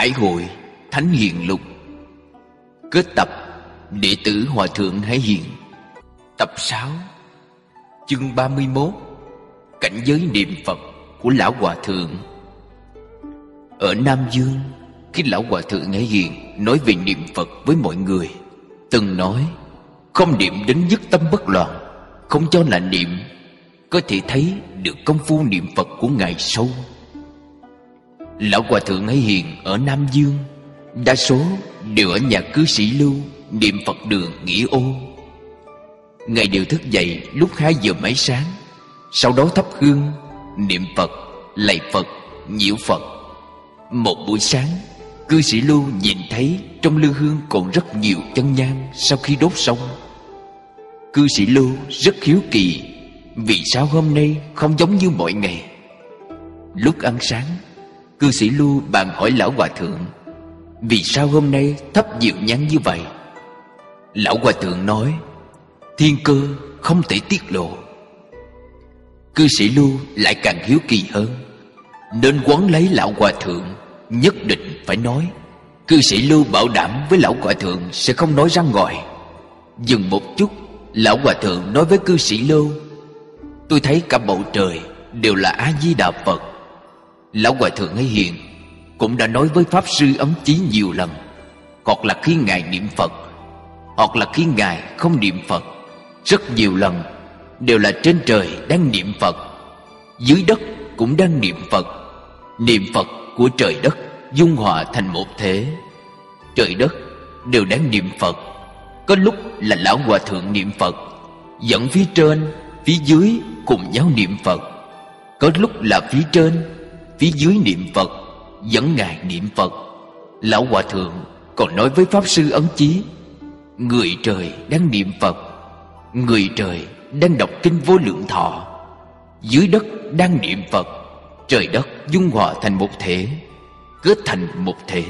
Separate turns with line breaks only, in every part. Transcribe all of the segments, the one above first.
Hải hội Thánh Hiền Lục. Kết tập Đệ tử Hòa Thượng Hải Hiền. Tập 6, chương 31. Cảnh giới niệm Phật của Lão Hòa Thượng. Ở Nam Dương, khi Lão Hòa Thượng Hải Hiền nói về niệm Phật với mọi người, từng nói không niệm đến nhất tâm bất loạn, không cho là niệm, có thể thấy được công phu niệm Phật của Ngài sâu. Lão Hòa Thượng Hải Hiền ở Nam Dương đa số đều ở nhà cư sĩ Lưu niệm Phật đường Nghĩa Ô. Ngài đều thức dậy lúc 2 giờ mấy sáng, sau đó thắp hương, niệm Phật, lạy Phật, nhiễu Phật. Một buổi sáng, cư sĩ Lưu nhìn thấy trong lư hương còn rất nhiều chân nhang sau khi đốt xong. Cư sĩ Lưu rất hiếu kỳ vì sao hôm nay không giống như mọi ngày. Lúc ăn sáng, cư sĩ Lưu bàn hỏi Lão Hòa Thượng vì sao hôm nay thắp nhiều nhang như vậy. Lão Hòa Thượng nói thiên cơ không thể tiết lộ. Cư sĩ Lưu lại càng hiếu kỳ hơn, nên quấn lấy Lão Hòa Thượng, nhất định phải nói. Cư sĩ Lưu bảo đảm với Lão Hòa Thượng sẽ không nói ra ngoài. Dừng một chút, Lão Hòa Thượng nói với cư sĩ Lưu: tôi thấy cả bầu trời đều là A-di-đà Phật. Lão Hòa Thượng Hải Hiền cũng đã nói với Pháp Sư Ấn Chí nhiều lần, hoặc là khi Ngài niệm Phật, hoặc là khi Ngài không niệm Phật, rất nhiều lần đều là trên trời đang niệm Phật, dưới đất cũng đang niệm Phật. Niệm Phật của trời đất dung hòa thành một thể. Trời đất đều đang niệm Phật. Có lúc là Lão Hòa Thượng niệm Phật, dẫn phía trên, phía dưới cùng nhau niệm Phật. Có lúc là phía trên, phía dưới niệm Phật, dẫn Ngài niệm Phật. Lão Hòa Thượng còn nói với Pháp Sư Ấn Chí: người trời đang niệm Phật, người trời đang đọc kinh Vô Lượng Thọ, dưới đất đang niệm Phật. Trời đất dung hòa thành một thể, kết thành một thể.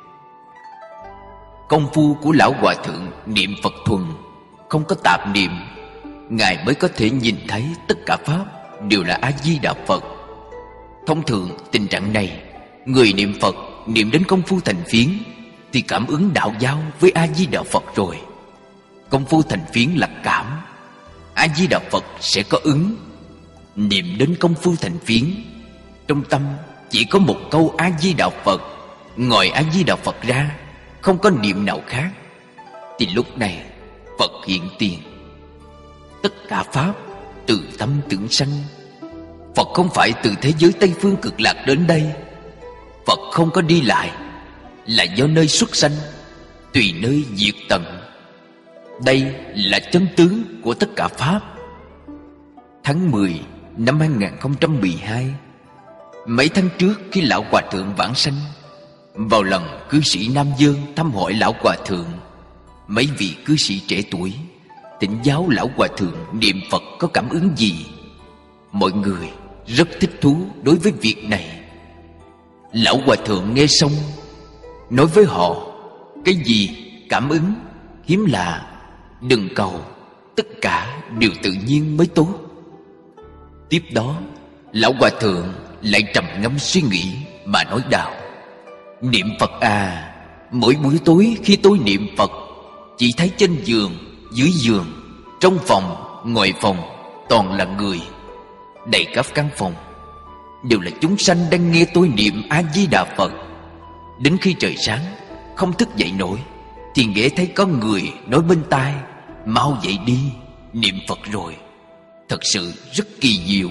Công phu của Lão Hòa Thượng niệm Phật thuần, không có tạp niệm, Ngài mới có thể nhìn thấy tất cả Pháp đều là A-di-đà Phật. Thông thường tình trạng này, người niệm Phật niệm đến công phu thành phiến thì cảm ứng đạo giao với A-di-đà Phật rồi. Công phu thành phiến là cảm, A-di-đà Phật sẽ có ứng. Niệm đến công phu thành phiến, trong tâm chỉ có một câu A-di-đà Phật, ngoài A-di-đà Phật ra không có niệm nào khác, thì lúc này Phật hiện tiền. Tất cả Pháp từ tâm tưởng sanh. Phật không phải từ thế giới Tây Phương Cực Lạc đến đây. Phật không có đi lại, là do nơi xuất sanh, tùy nơi diệt tận. Đây là chân tướng của tất cả Pháp. Tháng 10 năm 2012, mấy tháng trước khi Lão Hòa Thượng vãng sanh, vào lần cư sĩ Nam Dương thăm hỏi Lão Hòa Thượng, mấy vị cư sĩ trẻ tuổi thỉnh giáo Lão Hòa Thượng niệm Phật có cảm ứng gì. Mọi người rất thích thú đối với việc này. Lão Hòa Thượng nghe xong nói với họ: cái gì cảm ứng hiếm lạ, đừng cầu, tất cả đều tự nhiên mới tốt. Tiếp đó Lão Hòa Thượng lại trầm ngâm suy nghĩ mà nói đạo: niệm Phật à, mỗi buổi tối khi tôi niệm Phật, chỉ thấy trên giường, dưới giường, trong phòng, ngoài phòng toàn là người. Đầy khắp căn phòng đều là chúng sanh đang nghe tôi niệm A-di-đà Phật. Đến khi trời sáng không thức dậy nổi thì nghe thấy có người nói bên tai: mau dậy đi, niệm Phật rồi. Thật sự rất kỳ diệu.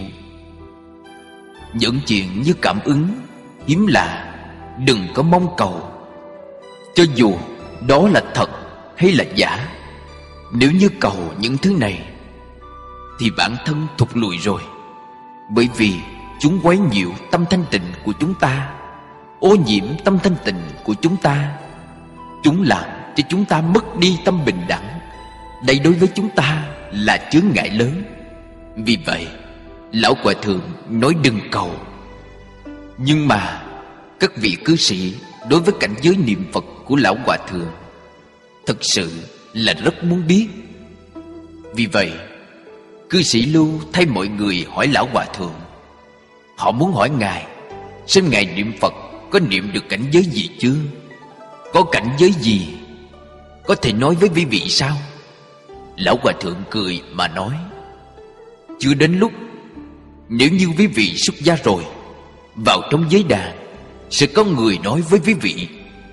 Những chuyện như cảm ứng hiếm lạ, đừng có mong cầu. Cho dù đó là thật hay là giả, nếu như cầu những thứ này thì bản thân thụt lùi rồi. Bởi vì chúng quấy nhiễu tâm thanh tịnh của chúng ta, ô nhiễm tâm thanh tịnh của chúng ta. Chúng làm cho chúng ta mất đi tâm bình đẳng. Đây đối với chúng ta là chướng ngại lớn. Vì vậy Lão Hòa Thượng nói đừng cầu. Nhưng mà các vị cư sĩ đối với cảnh giới niệm Phật của Lão Hòa Thượng thật sự là rất muốn biết. Vì vậy cư sĩ Lưu thay mọi người hỏi Lão Hòa Thượng. Họ muốn hỏi Ngài xem Ngài niệm Phật có niệm được cảnh giới gì chưa? Có cảnh giới gì? Có thể nói với quý vị sao? Lão Hòa Thượng cười mà nói: chưa đến lúc. Nếu như quý vị xuất gia rồi, vào trong giới đàn sẽ có người nói với quý vị.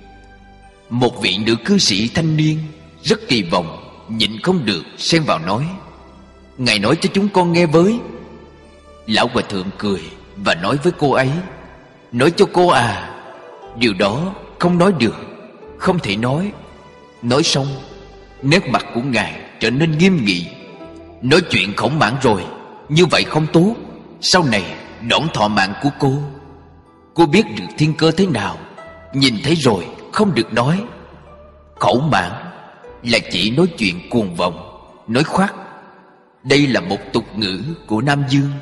Một vị nữ cư sĩ thanh niên rất kỳ vọng, nhịn không được xen vào nói: ngài nói cho chúng con nghe với. Lão Hòa Thượng cười và nói với cô ấy: nói cho cô à, điều đó không nói được, không thể nói. Nói xong, nét mặt của ngài trở nên nghiêm nghị. Nói chuyện khổng mãn rồi, như vậy không tốt. Sau này đón thọ mạng của cô biết được thiên cơ thế nào. Nhìn thấy rồi không được nói. Khẩu mãn là chỉ nói chuyện cuồng vọng, nói khoác. Đây là một tục ngữ của Nam Dương.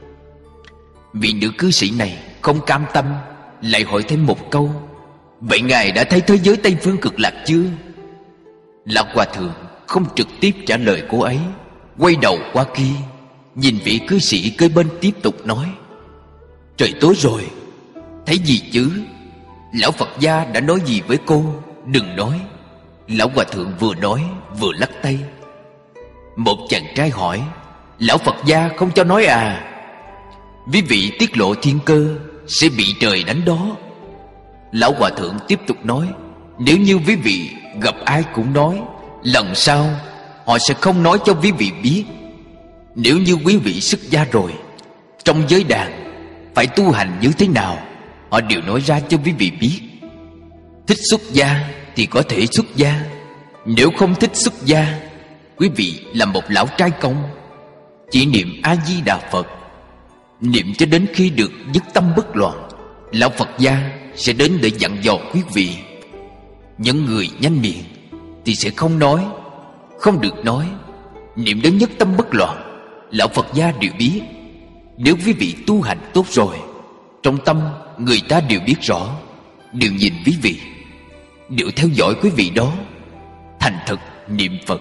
Vị nữ cư sĩ này không cam tâm, lại hỏi thêm một câu: vậy ngài đã thấy thế giới Tây Phương Cực Lạc chưa? Lão Hòa Thượng không trực tiếp trả lời cô ấy, quay đầu qua kia, nhìn vị cư sĩ kế bên tiếp tục nói: trời tối rồi, thấy gì chứ? Lão Phật gia đã nói gì với cô? Đừng nói. Lão Hòa Thượng vừa nói vừa lắc tay. Một chàng trai hỏi: lão Phật gia không cho nói à? Quý vị tiết lộ thiên cơ sẽ bị trời đánh đó. Lão Hòa Thượng tiếp tục nói: nếu như quý vị gặp ai cũng nói, lần sau họ sẽ không nói cho quý vị biết. Nếu như quý vị xuất gia rồi, trong giới đàn phải tu hành như thế nào, họ đều nói ra cho quý vị biết. Thích xuất gia thì có thể xuất gia. Nếu không thích xuất gia, quý vị là một lão trai công, chỉ niệm A-di-đà Phật, niệm cho đến khi được dứt tâm bất loạn. Lão Phật gia sẽ đến để dặn dò quý vị. Những người nhanh miệng thì sẽ không nói, không được nói. Niệm đến nhất tâm bất loạn, lão Phật gia đều biết. Nếu quý vị tu hành tốt rồi, trong tâm người ta đều biết rõ, đều nhìn quý vị, đều theo dõi quý vị đó. Thành thực niệm Phật.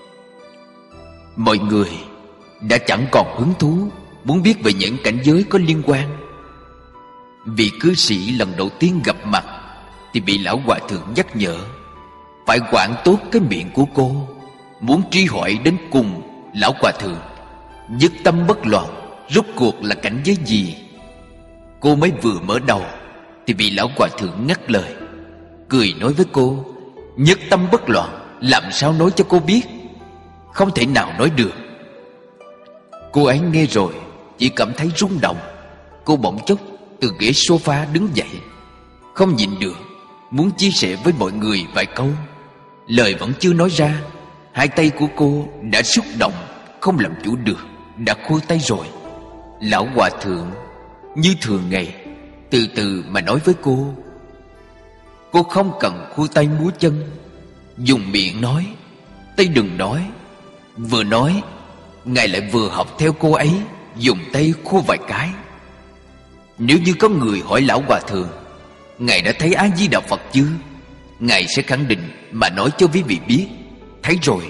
Mọi người đã chẳng còn hứng thú muốn biết về những cảnh giới có liên quan. Vị cư sĩ lần đầu tiên gặp mặt thì bị lão Hòa Thượng nhắc nhở phải quản tốt cái miệng của cô. Muốn truy hỏi đến cùng lão Hòa Thượng dứt tâm bất loạn rốt cuộc là cảnh giới gì. Cô mới vừa mở đầu thì bị lão Hòa Thượng ngắt lời, cười nói với cô: nhất tâm bất loạn làm sao nói cho cô biết? Không thể nào nói được. Cô ấy nghe rồi chỉ cảm thấy rung động. Cô bỗng chốc từ ghế sofa đứng dậy, không nhịn được muốn chia sẻ với mọi người vài câu. Lời vẫn chưa nói ra, hai tay của cô đã xúc động không làm chủ được, đã khua tay rồi. Lão Hòa Thượng như thường ngày từ từ mà nói với cô. Cô không cần khua tay múa chân, dùng miệng nói, tay đừng nói. Vừa nói, ngài lại vừa học theo cô ấy, dùng tay khua vài cái. Nếu như có người hỏi lão Hòa Thượng: ngài đã thấy A-di-đà Phật chưa? Ngài sẽ khẳng định mà nói cho quý vị biết: thấy rồi.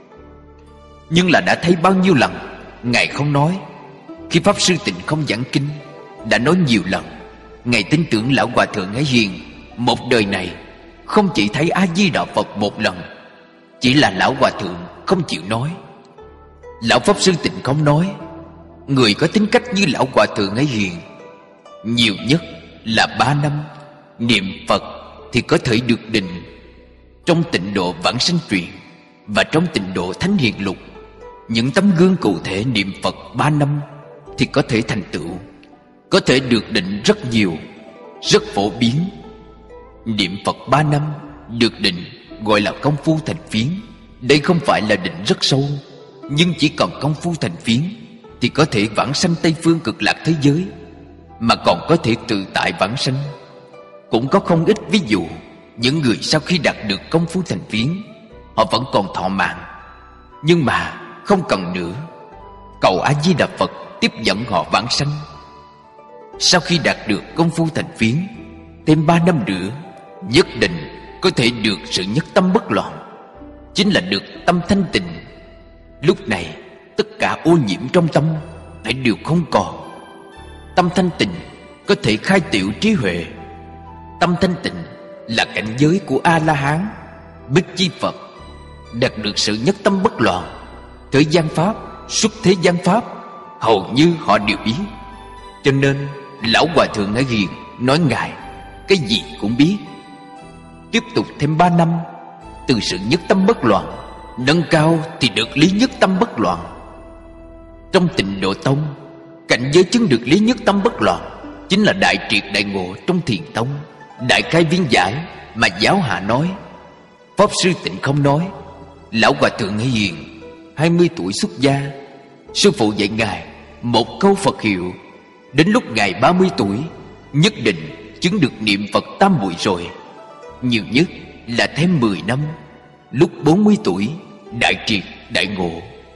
Nhưng là đã thấy bao nhiêu lần, ngài không nói. Khi Pháp Sư Tịnh không giảng kinh, đã nói nhiều lần. Ngài tin tưởng lão Hòa Thượng Hải Hiền một đời này không chỉ thấy A-di-đà Phật một lần. Chỉ là lão Hòa Thượng không chịu nói. Lão Pháp Sư Tịnh không nói. Người có tính cách như lão Hòa Thượng Hải Hiền nhiều nhất là 3 năm niệm Phật thì có thể được định. Trong Tịnh Độ Vãng Sanh Truyện và trong Tịnh Độ Thánh Hiền Lục, những tấm gương cụ thể niệm Phật 3 năm thì có thể thành tựu, có thể được định rất nhiều, rất phổ biến. Niệm Phật 3 năm được định gọi là công phu thành phiến. Đây không phải là định rất sâu, nhưng chỉ cần công phu thành phiến thì có thể vãng sanh Tây Phương Cực Lạc thế giới, mà còn có thể tự tại vãng sanh. Cũng có không ít ví dụ, những người sau khi đạt được công phu thành phiến, họ vẫn còn thọ mạng, nhưng mà không cần nữa, cầu A-di-đà Phật tiếp dẫn họ vãng sanh. Sau khi đạt được công phu thành phiến, thêm 3 năm nữa, nhất định có thể được sự nhất tâm bất loạn, chính là được tâm thanh tịnh. Lúc này tất cả ô nhiễm trong tâm phải đều không còn. Tâm thanh tịnh có thể khai tiểu trí huệ. Tâm thanh tịnh là cảnh giới của A-la-hán, Bích Chi Phật. Đạt được sự nhất tâm bất loạn, thế gian pháp, xuất thế gian pháp, hầu như họ đều biết. Cho nên Lão Hòa Thượng Hải Hiền nói Ngài cái gì cũng biết. Tiếp tục thêm 3 năm, từ sự nhất tâm bất loạn nâng cao thì được lý nhất tâm bất loạn. Trong Tịnh Độ Tông, cảnh giới chứng được lý nhất tâm bất loạn chính là đại triệt đại ngộ trong Thiền Tông, đại khai viên giải mà giáo hạ nói. Pháp Sư Tịnh Không nói, Lão Hòa Thượng Hải Hiền 20 tuổi xuất gia, sư phụ dạy Ngài một câu Phật hiệu. Đến lúc Ngài 30 tuổi nhất định chứng được niệm Phật tam muội rồi. Nhiều nhất là thêm 10 năm, lúc 40 tuổi đại triệt đại ngộ.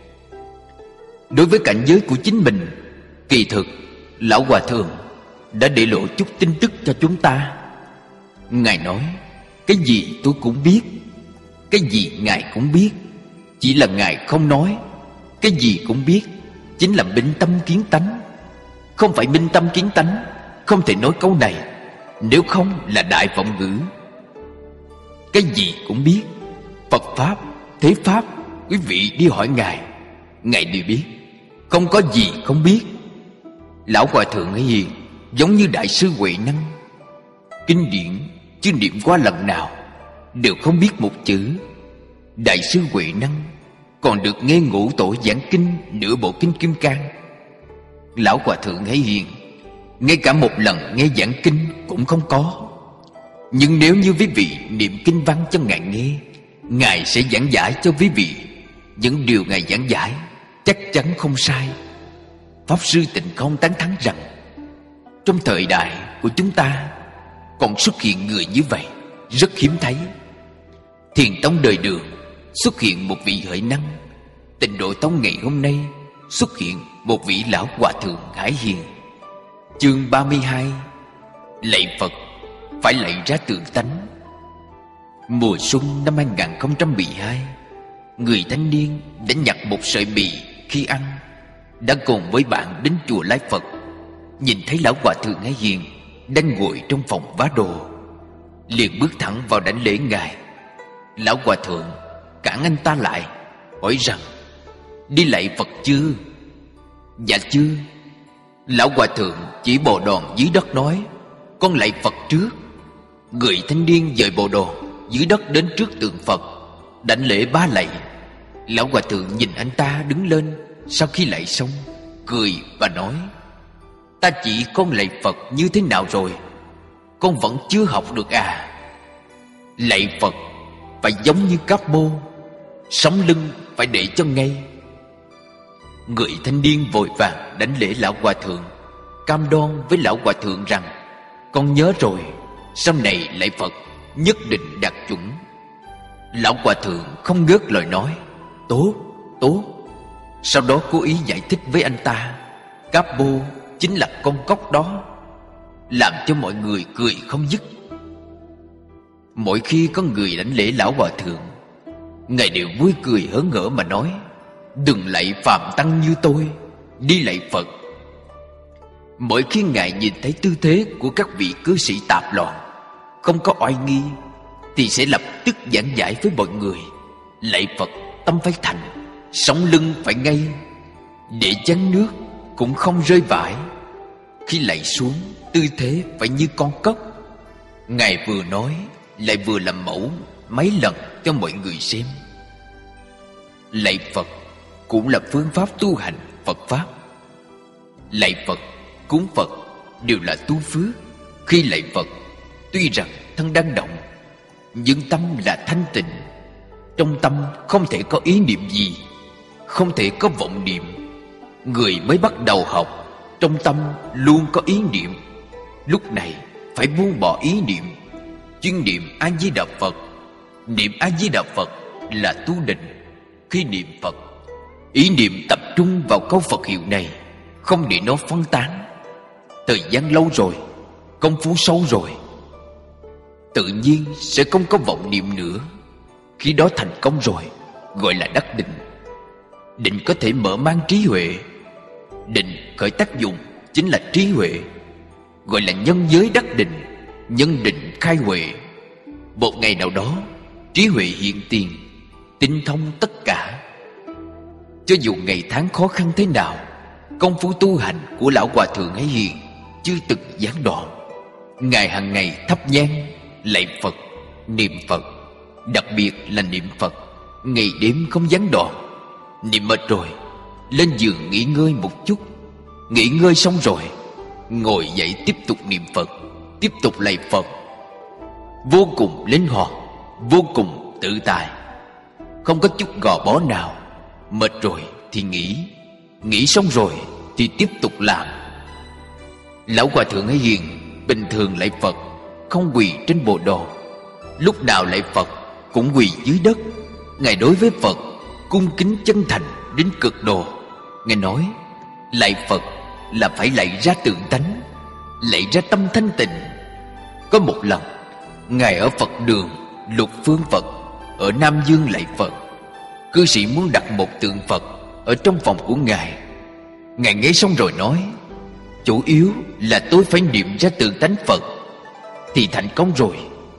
Đối với cảnh giới của chính mình, kỳ thực Lão Hòa Thượng đã để lộ chút tin tức cho chúng ta. Ngài nói, cái gì tôi cũng biết, cái gì Ngài cũng biết, chỉ là Ngài không nói. Cái gì cũng biết chính là minh tâm kiến tánh. Không phải minh tâm kiến tánh, không thể nói câu này, nếu không là đại vọng ngữ. Cái gì cũng biết, Phật Pháp, Thế Pháp, quý vị đi hỏi Ngài, Ngài đều biết, không có gì không biết. Lão Hòa Thượng Hải Hiền giống như Đại sư Huệ Năng, kinh điển chưa niệm qua lần nào đều không biết một chữ. Đại sư Huệ Năng còn được nghe Ngũ Tổ giảng kinh nửa bộ kinh Kim Cang. Lão Hòa Thượng Hải Hiền ngay cả một lần nghe giảng kinh cũng không có. Nhưng nếu như quý vị niệm kinh văn cho Ngài nghe, Ngài sẽ giảng giải cho quý vị. Những điều Ngài giảng giải chắc chắn không sai. Pháp Sư Tịnh Không tán thán rằng, trong thời đại của chúng ta còn xuất hiện người như vậy rất hiếm thấy. Thiền Tông đời Đường xuất hiện một vị Huệ Năng, Tịnh Độ Tông ngày hôm nay xuất hiện một vị Lão Hòa Thượng Hải Hiền. Chương 32: Lạy Phật phải lạy ra tự tánh. Mùa xuân năm 2012, người thanh niên đã nhặt một sợi mì khi ăn, đã cùng với bạn đến chùa Lai Phật. Nhìn thấy Lão Hòa Thượng Hải Hiền đang ngồi trong phòng vá đồ, liền bước thẳng vào đảnh lễ Ngài. Lão Hòa Thượng cản anh ta lại, hỏi rằng, đi lạy Phật chưa? Dạ chưa. Lão Hòa Thượng chỉ bồ đòn dưới đất nói, con lạy Phật trước. Người thanh niên dời bồ đòn dưới đất đến trước tượng Phật, đảnh lễ 3 lạy. Lão Hòa Thượng nhìn anh ta đứng lên sau khi lạy xong, cười và nói, ta chỉ con lạy Phật như thế nào rồi? Con vẫn chưa học được à? Lạy Phật phải giống như Cáp Mô, sống lưng phải để cho ngay. Người thanh niên vội vàng đảnh lễ Lão Hòa Thượng, cam đoan với Lão Hòa Thượng rằng, con nhớ rồi, sau này lạy Phật nhất định đạt chuẩn. Lão Hòa Thượng không ngớt lời nói, tốt, tốt. Sau đó cố ý giải thích với anh ta, Cáp Mô chính là con cóc đó, làm cho mọi người cười không dứt. Mỗi khi có người đảnh lễ Lão Hòa Thượng, Ngài đều vui cười hớn hở mà nói, đừng lạy phàm tăng như tôi, đi lạy Phật. Mỗi khi Ngài nhìn thấy tư thế của các vị cư sĩ tạp loạn, không có oai nghi, thì sẽ lập tức giảng giải với mọi người, lạy Phật tâm phải thành, sống lưng phải ngay, để chén nước cũng không rơi vãi. Khi lạy xuống, tư thế phải như con cóc. Ngài vừa nói lại vừa làm mẫu mấy lần cho mọi người xem. Lạy Phật cũng là phương pháp tu hành Phật Pháp. Lạy Phật, cúng Phật đều là tu phước. Khi lạy Phật, tuy rằng thân đang động, nhưng tâm là thanh tịnh. Trong tâm không thể có ý niệm gì, không thể có vọng niệm. Người mới bắt đầu học, trong tâm luôn có ý niệm. Lúc này phải buông bỏ ý niệm, chuyên niệm A-di-đà Phật. Niệm A-di-đà Phật là tu định. Khi niệm Phật, ý niệm tập trung vào câu Phật hiệu này, không để nó phân tán. Thời gian lâu rồi, công phu sâu rồi, tự nhiên sẽ không có vọng niệm nữa. Khi đó thành công rồi, gọi là đắc định. Định có thể mở mang trí huệ. Định khởi tác dụng chính là trí huệ, gọi là nhân giới đắc định. nhân định khai huệ. Một ngày nào đó, trí huệ hiện tiền, tinh thông tất cả. Cho dù ngày tháng khó khăn thế nào, công phu tu hành của Lão Hòa Thượng Ấy Hiền chưa từng gián đoạn. Ngài hàng ngày thắp nhang, lạy Phật, niệm Phật. Đặc biệt là niệm Phật, ngày đêm không gián đoạn. Niệm mệt rồi, lên giường nghỉ ngơi một chút. Nghỉ ngơi xong rồi, ngồi dậy tiếp tục niệm Phật, tiếp tục lạy Phật. Vô cùng linh hoạt, vô cùng tự tại, không có chút gò bó nào. Mệt rồi thì nghỉ, nghỉ xong rồi thì tiếp tục làm. Lão Hòa Thượng Ấy Hiền bình thường lạy Phật không quỳ trên bộ đồ. Lúc nào lạy Phật cũng quỳ dưới đất. Ngài đối với Phật cung kính chân thành đến cực độ. Ngài nói lạy Phật là phải lạy ra tự tánh, lạy ra tâm thanh tịnh. Có một lần, Ngài ở Phật đường Lục Phương Phật ở Nam Dương lạy Phật. Cư sĩ muốn đặt một tượng Phật ở trong phòng của Ngài. Ngài nghe xong rồi nói: chủ yếu là tôi phải niệm ra tự tánh Phật thì thành công rồi.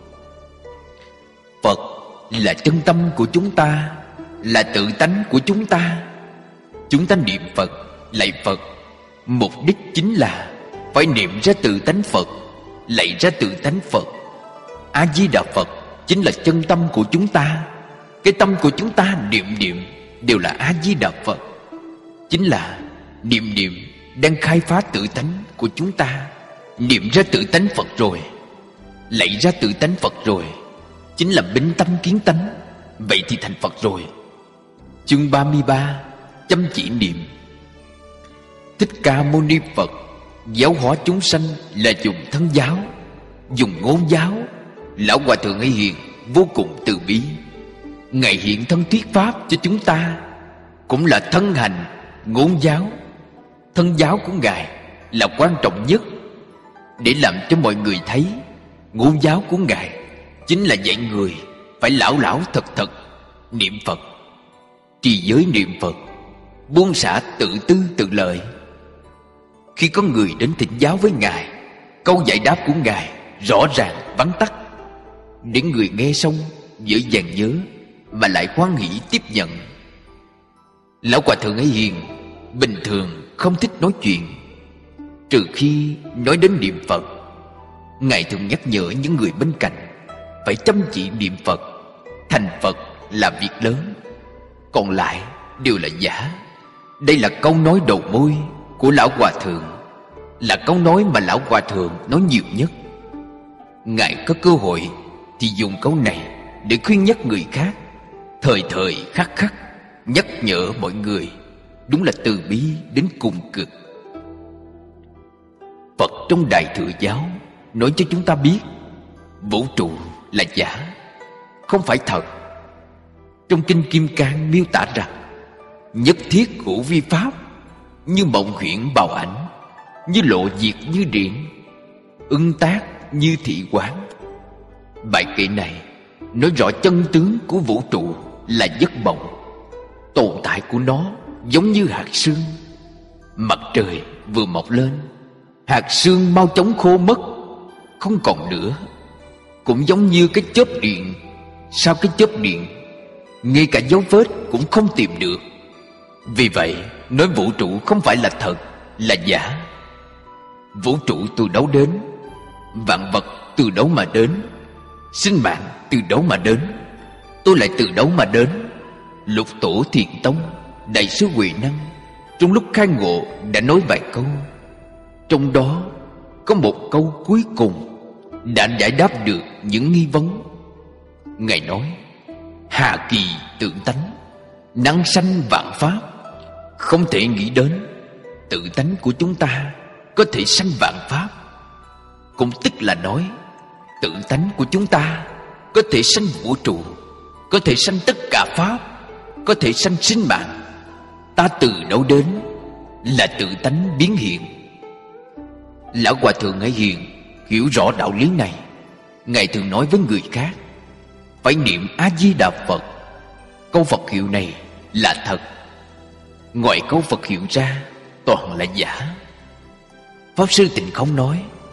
Phật là chân tâm của chúng ta, là tự tánh của chúng ta. Chúng ta niệm Phật, lạy Phật, mục đích chính là phải niệm ra tự tánh Phật, lạy ra tự tánh Phật. A-di-đà Phật chính là chân tâm của chúng ta. Cái tâm của chúng ta niệm niệm đều là A-di-đà Phật. Chính là niệm niệm đang khai phá tự tánh của chúng ta. Niệm ra tự tánh Phật rồi, lạy ra tự tánh Phật rồi, chính là bính tâm kiến tánh. Vậy thì thành Phật rồi. Chương 33: chăm chỉ niệm. Thích Ca Mâu Ni Phật giáo hóa chúng sanh là dùng thân giáo, dùng ngôn giáo. Lão Hòa Thượng Ấy Hiền vô cùng từ bi. Ngài hiện thân thuyết pháp cho chúng ta, cũng là thân hành ngôn giáo. Thân giáo của Ngài là quan trọng nhất, để làm cho mọi người thấy ngôn giáo của Ngài chính là dạy người phải lão lão thật thật niệm Phật, trì giới niệm Phật, buông xả tự tư tự lợi. Khi có người đến thỉnh giáo với Ngài, câu giải đáp của Ngài rõ ràng vắn tắt, để người nghe xong dễ dàng nhớ mà lại hoan hỷ tiếp nhận. Lão Hòa Thượng Ấy Hiền bình thường không thích nói chuyện, trừ khi nói đến niệm Phật. Ngài thường nhắc nhở những người bên cạnh phải chăm chỉ niệm Phật. Thành Phật là việc lớn, còn lại đều là giả. Đây là câu nói đầu môi của Lão Hòa Thượng, là câu nói mà Lão Hòa Thượng nói nhiều nhất. Ngài có cơ hội thì dùng câu này để khuyên nhắc người khác, thời thời khắc khắc nhắc nhở mọi người. Đúng là từ bi đến cùng cực. Phật trong Đại Thừa Giáo nói cho chúng ta biết vũ trụ là giả, không phải thật. Trong Kinh Kim Cang miêu tả rằng nhất thiết hữu vi pháp, như mộng huyễn bào ảnh, như lộ diệt như điện, ưng tác như thị quán. Bài kệ này nói rõ chân tướng của vũ trụ là giấc mộng. Tồn tại của nó giống như hạt sương. Mặt trời vừa mọc lên, hạt sương mau chóng khô mất, không còn nữa. Cũng giống như cái chớp điện, sau cái chớp điện ngay cả dấu vết cũng không tìm được. Vì vậy nói vũ trụ không phải là thật, là giả. Vũ trụ từ đâu đến? Vạn vật từ đâu mà đến? Sinh mạng từ đâu mà đến? Tôi lại từ đâu mà đến? Lục Tổ Thiền Tông Đại sư Huệ Năng trong lúc khai ngộ đã nói vài câu. Trong đó có một câu cuối cùng đã giải đáp được những nghi vấn. Ngài nói: hà kỳ tượng tánh, năng sanh vạn pháp. Không thể nghĩ đến tự tánh của chúng ta có thể sanh vạn pháp. Cũng tức là nói tự tánh của chúng ta có thể sanh vũ trụ, có thể sanh tất cả pháp, có thể sanh sinh mạng. Ta từ đâu đến? Là tự tánh biến hiện. Lão Hòa Thượng Ấy Hiền hiểu rõ đạo lý này. Ngài thường nói với người khác phải niệm A-di-đà Phật. Câu Phật hiệu này là thật, ngoài câu Phật hiệu ra toàn là giả. Pháp Sư Tịnh Không nói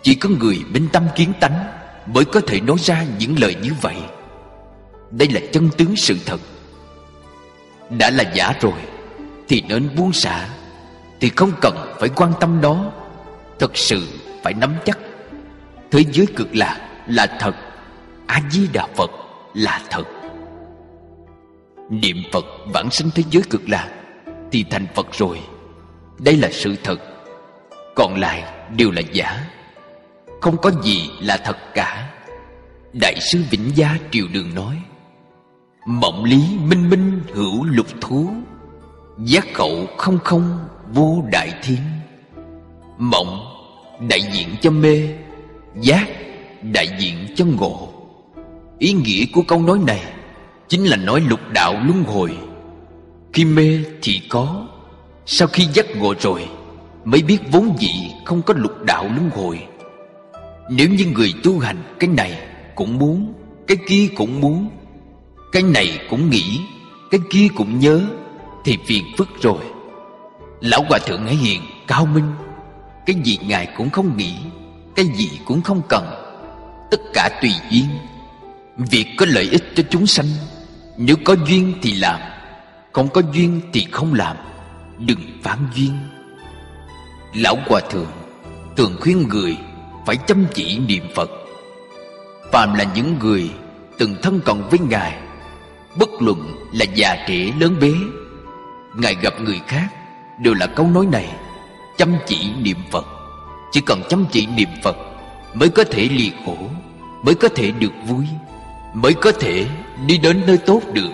Chỉ có người minh tâm kiến tánh mới có thể nói ra những lời như vậy. Đây là chân tướng sự thật. Đã là giả rồi thì nên buông xả, thì không cần phải quan tâm đó. Thật sự phải nắm chắc. Thế giới cực lạc là thật, A Di Đà Phật là thật. Niệm Phật vãng sanh thế giới cực lạc thì thành Phật rồi. Đây là sự thật. Còn lại đều là giả. Không có gì là thật cả. Đại sư Vĩnh Gia Triều Đường nói: mộng lý minh minh hữu lục thú, giác khẩu không không vô đại thiên. Mộng đại diện cho mê, giác đại diện cho ngộ. Ý nghĩa của câu nói này chính là nói lục đạo luân hồi. Khi mê thì có, sau khi giác ngộ rồi mới biết vốn dĩ không có lục đạo luân hồi. Nếu như người tu hành cái này cũng muốn, cái kia cũng muốn, cái này cũng nghĩ, cái kia cũng nhớ, thì phiền phức rồi. Lão Hòa Thượng Hải Hiền cao minh. Cái gì Ngài cũng không nghĩ, cái gì cũng không cần, tất cả tùy duyên. Việc có lợi ích cho chúng sanh, nếu có duyên thì làm, không có duyên thì không làm. Đừng phán duyên. Lão Hòa Thượng thường khuyên người phải chăm chỉ niệm Phật. Phàm là những người từng thân cận với Ngài, bất luận là già trẻ lớn bé, Ngài gặp người khác đều là câu nói này: chăm chỉ niệm Phật. Chỉ cần chăm chỉ niệm Phật mới có thể lìa khổ, mới có thể được vui, mới có thể đi đến nơi tốt được.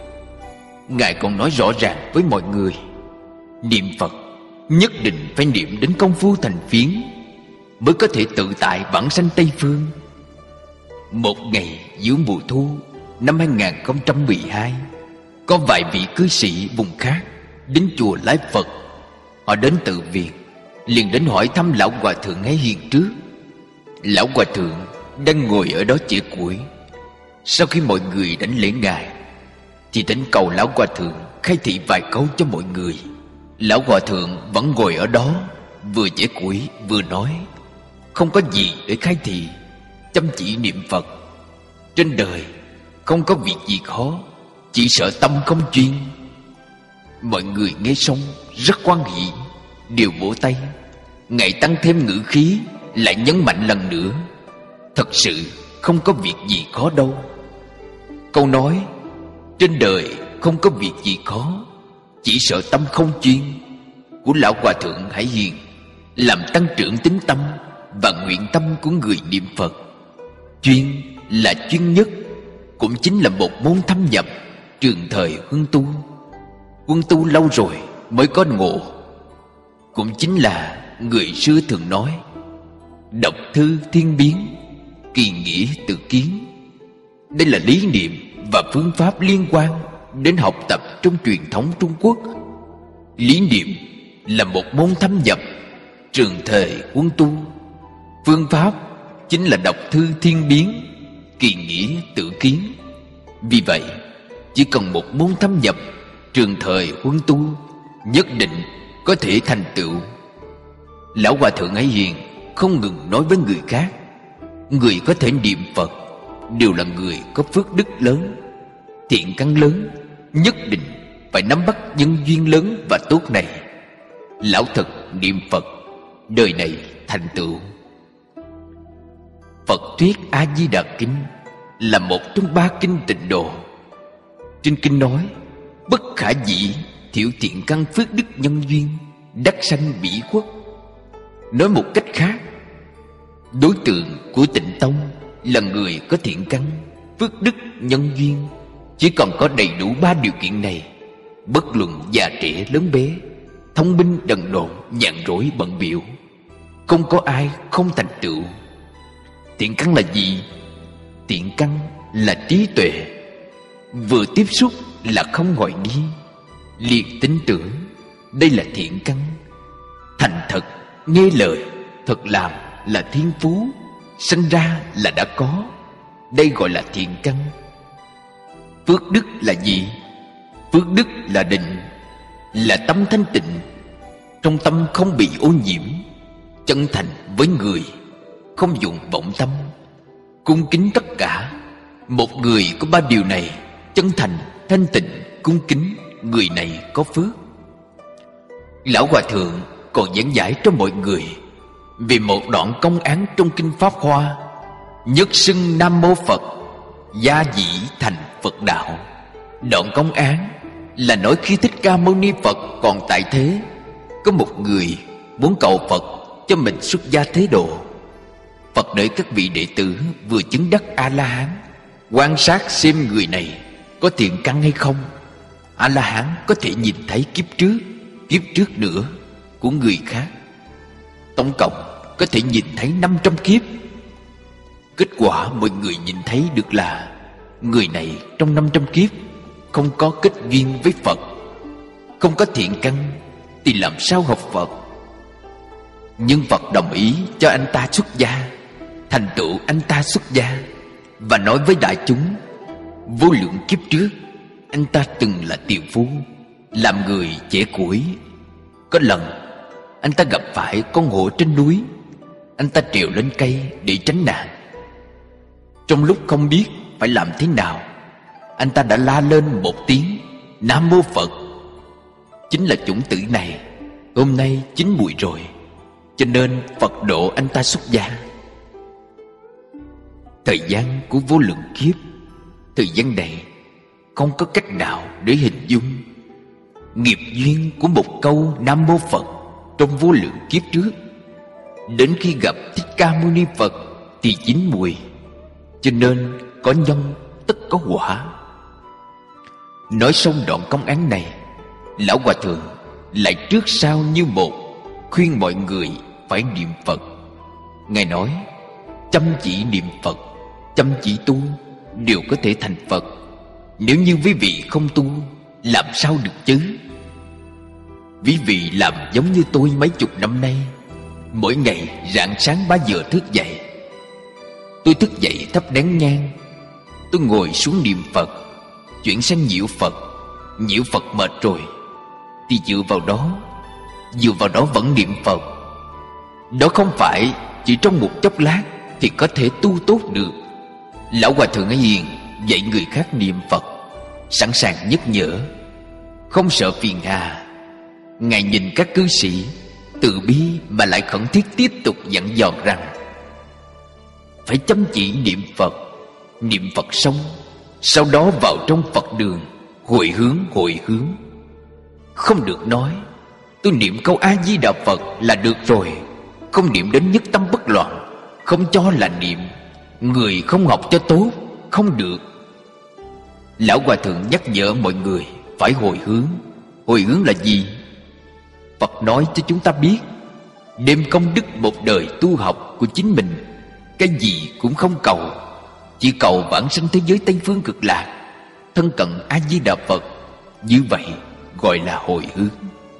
Ngài còn nói rõ ràng với mọi người: niệm Phật nhất định phải niệm đến công phu thành phiến, mới có thể tự tại vãng sanh Tây Phương. Một ngày giữa mùa thu năm 2012, có vài vị cư sĩ vùng khác đến chùa Lái Phật. Họ đến từ viện, liền đến hỏi thăm Lão Hòa Thượng Hải Hiền trước. Lão Hòa Thượng đang ngồi ở đó chĩa củi. Sau khi mọi người đánh lễ Ngài thì thỉnh cầu Lão Hòa Thượng khai thị vài câu cho mọi người. Lão Hòa Thượng vẫn ngồi ở đó, vừa chĩa củi vừa nói: không có gì để khai thị, chăm chỉ niệm Phật. Trên đời không có việc gì khó, chỉ sợ tâm không chuyên. Mọi người nghe xong rất hoan hỉ, đều vỗ tay. Ngài tăng thêm ngữ khí, lại nhấn mạnh lần nữa: thật sự không có việc gì khó đâu. Câu nói trên đời không có việc gì khó, chỉ sợ tâm không chuyên của Lão Hòa Thượng Hải Hiền làm tăng trưởng tín tâm và nguyện tâm của người niệm Phật. Chuyên là chuyên nhất, cũng chính là một môn thâm nhập trường thời huân tu. Huân tu lâu rồi mới có ngộ. Cũng chính là người xưa thường nói: đọc thư thiên biến, kỳ nghĩa tự kiến. Đây là lý niệm và phương pháp liên quan đến học tập trong truyền thống Trung Quốc. Lý niệm là một môn thâm nhập trường thời huân tu. Phương pháp chính là đọc thư thiên biến, kỳ nghĩa tự kiến. Vì vậy, chỉ cần một môn thâm nhập trường thời huân tu, nhất định có thể thành tựu. Lão Hòa Thượng Hải Hiền không ngừng nói với người khác: người có thể niệm Phật đều là người có phước đức lớn, thiện căn lớn, nhất định phải nắm bắt nhân duyên lớn và tốt này. Lão thật niệm Phật, đời này thành tựu. Phật thuyết A Di Đà Kinh là một trong 3 kinh Tịnh Độ. Trên kinh nói: bất khả dĩ thiểu thiện căn phước đức nhân duyên, đắc sanh bỉ khuất. Nói một cách khác, đối tượng của Tịnh Tông là người có thiện căn, phước đức, nhân duyên. Chỉ cần có đầy đủ 3 điều kiện này, bất luận già trẻ lớn bé, thông minh đần độn, nhàn rỗi bận bịu, không có ai không thành tựu. Thiện căn là gì? Thiện căn là trí tuệ. Vừa tiếp xúc là không hoài nghi, liền tin tưởng. Đây là thiện căn. Thành thật, nghe lời, thật làm là thiên phú, sinh ra là đã có. Đây gọi là thiện căn. Phước đức là gì? Phước đức là định, là tâm thanh tịnh, trong tâm không bị ô nhiễm, chân thành với người, không dùng vọng tâm, cung kính tất cả. Một người có ba điều này: chân thành, thanh tịnh, cung kính, người này có phước. Lão Hòa Thượng còn giảng giải cho mọi người về một đoạn công án trong Kinh Pháp Hoa: nhất xưng Nam Mô Phật, gia dĩ thành Phật đạo. Đoạn công án là nói khi Thích Ca Mâu Ni Phật còn tại thế, có một người muốn cầu Phật cho mình xuất gia thế độ. Phật đợi các vị đệ tử vừa chứng đắc A-la-hán, quan sát xem người này có thiện căn hay không. A-la-hán có thể nhìn thấy kiếp trước nữa của người khác. Tổng cộng có thể nhìn thấy 500 kiếp. Kết quả mọi người nhìn thấy được là người này trong 500 kiếp không có kết duyên với Phật, không có thiện căn, thì làm sao học Phật? Nhưng Phật đồng ý cho anh ta xuất gia, thành tựu anh ta xuất gia, và nói với đại chúng: vô lượng kiếp trước anh ta từng là tiều phu, làm người trẻ củi. Có lần anh ta gặp phải con hổ trên núi, anh ta trèo lên cây để tránh nạn. Trong lúc không biết phải làm thế nào, anh ta đã la lên một tiếng Nam Mô Phật. Chính là chủng tử này hôm nay chín mùi rồi, cho nên Phật độ anh ta xuất gia. Thời gian của vô lượng kiếp, thời gian này không có cách nào để hình dung. Nghiệp duyên của một câu Nam Mô Phật trong vô lượng kiếp trước, đến khi gặp Thích Ca Mâu Ni Phật thì chín mùi. Cho nên có nhân tất có quả. Nói xong đoạn công án này, Lão Hòa Thượng lại trước sau như một khuyên mọi người phải niệm Phật. Ngài nói: chăm chỉ niệm Phật, chăm chỉ tu đều có thể thành Phật. Nếu như quý vị không tu, làm sao được chứ? Quý vị làm giống như tôi mấy chục năm nay. Mỗi ngày rạng sáng 3 giờ thức dậy, tôi thức dậy thắp nén nhang, tôi ngồi xuống niệm Phật, chuyển sang nhiễu Phật. Nhiễu Phật mệt rồi thì dựa vào đó vẫn niệm Phật. Đó không phải chỉ trong một chốc lát thì có thể tu tốt được. Lão Hòa Thượng ấy hiền dạy người khác niệm Phật, sẵn sàng nhắc nhở, không sợ phiền hà. Ngài nhìn các cư sĩ từ bi mà lại khẩn thiết tiếp tục dặn dò rằng phải chăm chỉ niệm Phật. Niệm Phật xong, sau đó vào trong Phật đường hồi hướng. Không được nói tôi niệm câu A Di Đà Phật là được rồi, không niệm đến nhất tâm bất loạn, không cho là niệm. Người không học cho tốt, không được. Lão Hòa Thượng nhắc nhở mọi người phải hồi hướng. Hồi hướng là gì? Phật nói cho chúng ta biết, đem công đức một đời tu học của chính mình, cái gì cũng không cầu, chỉ cầu vãng sanh thế giới Tây Phương Cực Lạc, thân cận A Di Đà Phật. Như vậy gọi là hồi hướng.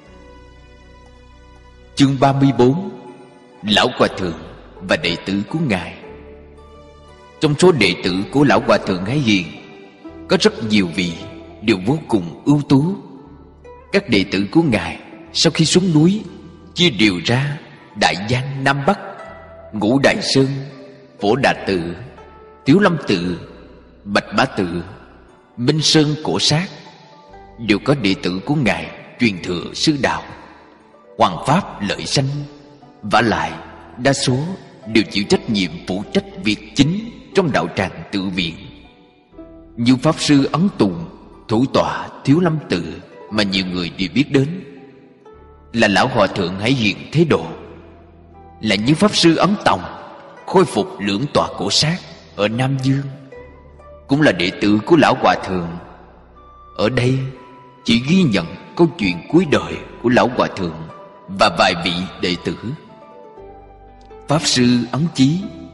Chương 34: Lão Hòa Thượng và đệ tử của Ngài. Trong số đệ tử của Lão Hòa Thượng Hải Hiền, có rất nhiều vị đều vô cùng ưu tú. Các đệ tử của Ngài sau khi xuống núi chia đều ra Đại Giang Nam Bắc, Ngũ Đại Sơn, Phổ Đà Tự, Tiếu Lâm Tự, Bạch Bá Tự, Minh Sơn Cổ Sát, đều có đệ tử của Ngài truyền thừa sư đạo, hoằng pháp lợi sanh. Vả lại đa số đều chịu trách nhiệm phụ trách việc chính trong đạo tràng tự viện. Như Pháp Sư Ấn Tùng, thủ tọa Thiếu Lâm Tự mà nhiều người đều biết đến, là Lão Hòa Thượng Hải Hiền Thế Độ. Là như Pháp Sư Ấn Tòng khôi phục lưỡng tọa Cổ Sát ở Nam Dương, cũng là đệ tử của Lão Hòa Thượng. Ở đây chỉ ghi nhận câu chuyện cuối đời của Lão Hòa Thượng và vài vị đệ tử. Pháp Sư Ấn Chí.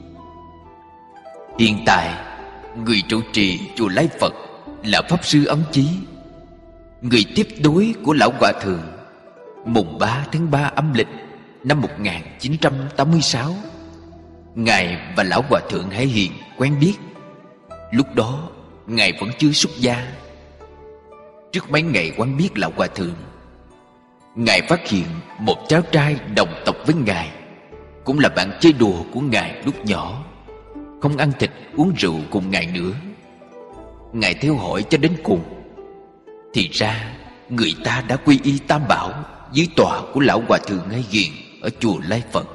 Hiện tại người trụ trì chùa Lai Phật là Pháp Sư Ấn Chí, người tiếp nối của Lão Hòa Thượng. Mùng 3 tháng 3 âm lịch năm 1986, Ngài và Lão Hòa Thượng Hải Hiền quen biết. Lúc đó Ngài vẫn chưa xuất gia. Trước mấy ngày quen biết Lão Hòa Thượng, Ngài phát hiện một cháu trai đồng tộc với Ngài cũng là bạn chơi đùa của Ngài lúc nhỏ, không ăn thịt uống rượu cùng Ngài nữa. Ngài theo hỏi cho đến cùng. Thì ra người ta đã quy y Tam Bảo dưới tòa của Lão Hòa Thượng Hay Hiền ở chùa Lai Phật.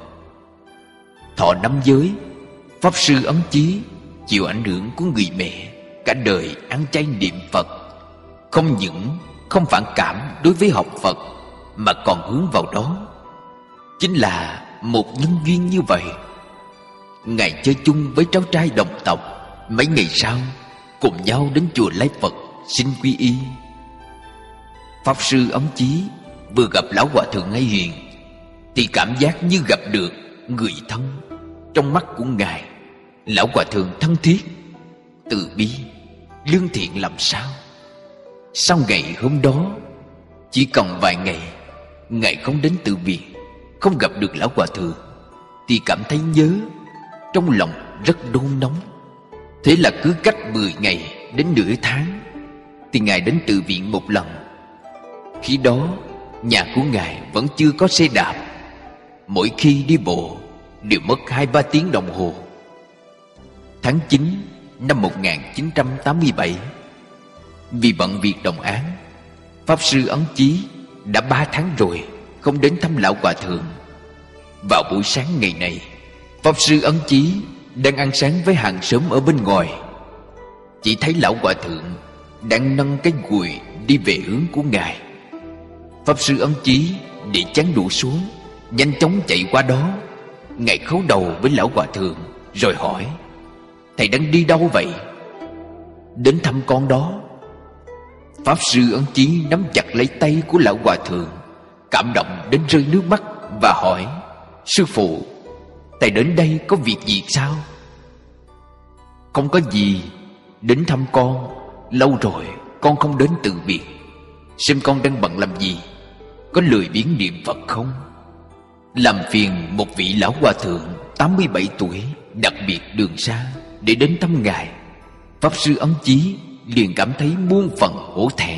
Thọ 5 giới, Pháp Sư Ấn Chí chịu ảnh hưởng của người mẹ, cả đời ăn chay niệm Phật. Không những không phản cảm đối với học Phật, mà còn hướng vào đó. Chính là một nhân duyên như vậy. Ngài chơi chung với cháu trai đồng tộc. Mấy ngày sau cùng nhau đến chùa Lai Phật xin quy y. Pháp Sư Ấn Chí vừa gặp Lão Hòa Thượng Hay Hiền thì cảm giác như gặp được người thân. Trong mắt của Ngài, Lão Hòa Thượng thân thiết, từ bi, lương thiện làm sao. Sau ngày hôm đó, chỉ còn vài ngày Ngài không đến từ viện, không gặp được Lão Hòa Thượng, thì cảm thấy nhớ, trong lòng rất đôn nóng. Thế là cứ cách 10 ngày đến nửa tháng thì Ngài đến từ viện một lần. Khi đó nhà của Ngài vẫn chưa có xe đạp, mỗi khi đi bộ đều mất 2-3 tiếng đồng hồ. Tháng 9 năm 1987, vì bận việc đồng án, Pháp Sư Ấn Chí đã 3 tháng rồi không đến thăm Lão Hòa Thượng. Vào buổi sáng ngày này, Pháp Sư Ấn Chí đang ăn sáng với hàng xóm ở bên ngoài. Chỉ thấy Lão Hòa Thượng đang nâng cái gùi đi về hướng của Ngài. Pháp Sư Ấn Chí để chén đũa xuống, nhanh chóng chạy qua đó. Ngài khấu đầu với Lão Hòa Thượng rồi hỏi: "Thầy đang đi đâu vậy?" "Đến thăm con đó." Pháp Sư Ấn Chí nắm chặt lấy tay của Lão Hòa Thượng, cảm động đến rơi nước mắt và hỏi: "Sư phụ, thầy đến đây có việc gì sao?" "Không có gì, đến thăm con. Lâu rồi con không đến từ biệt, xem con đang bận làm gì, có lười biếng niệm Phật không?" Làm phiền một vị Lão Hòa Thượng 87 tuổi đặc biệt đường xa để đến thăm Ngài, Pháp Sư Ấn Chí liền cảm thấy muôn phần hổ thẹn.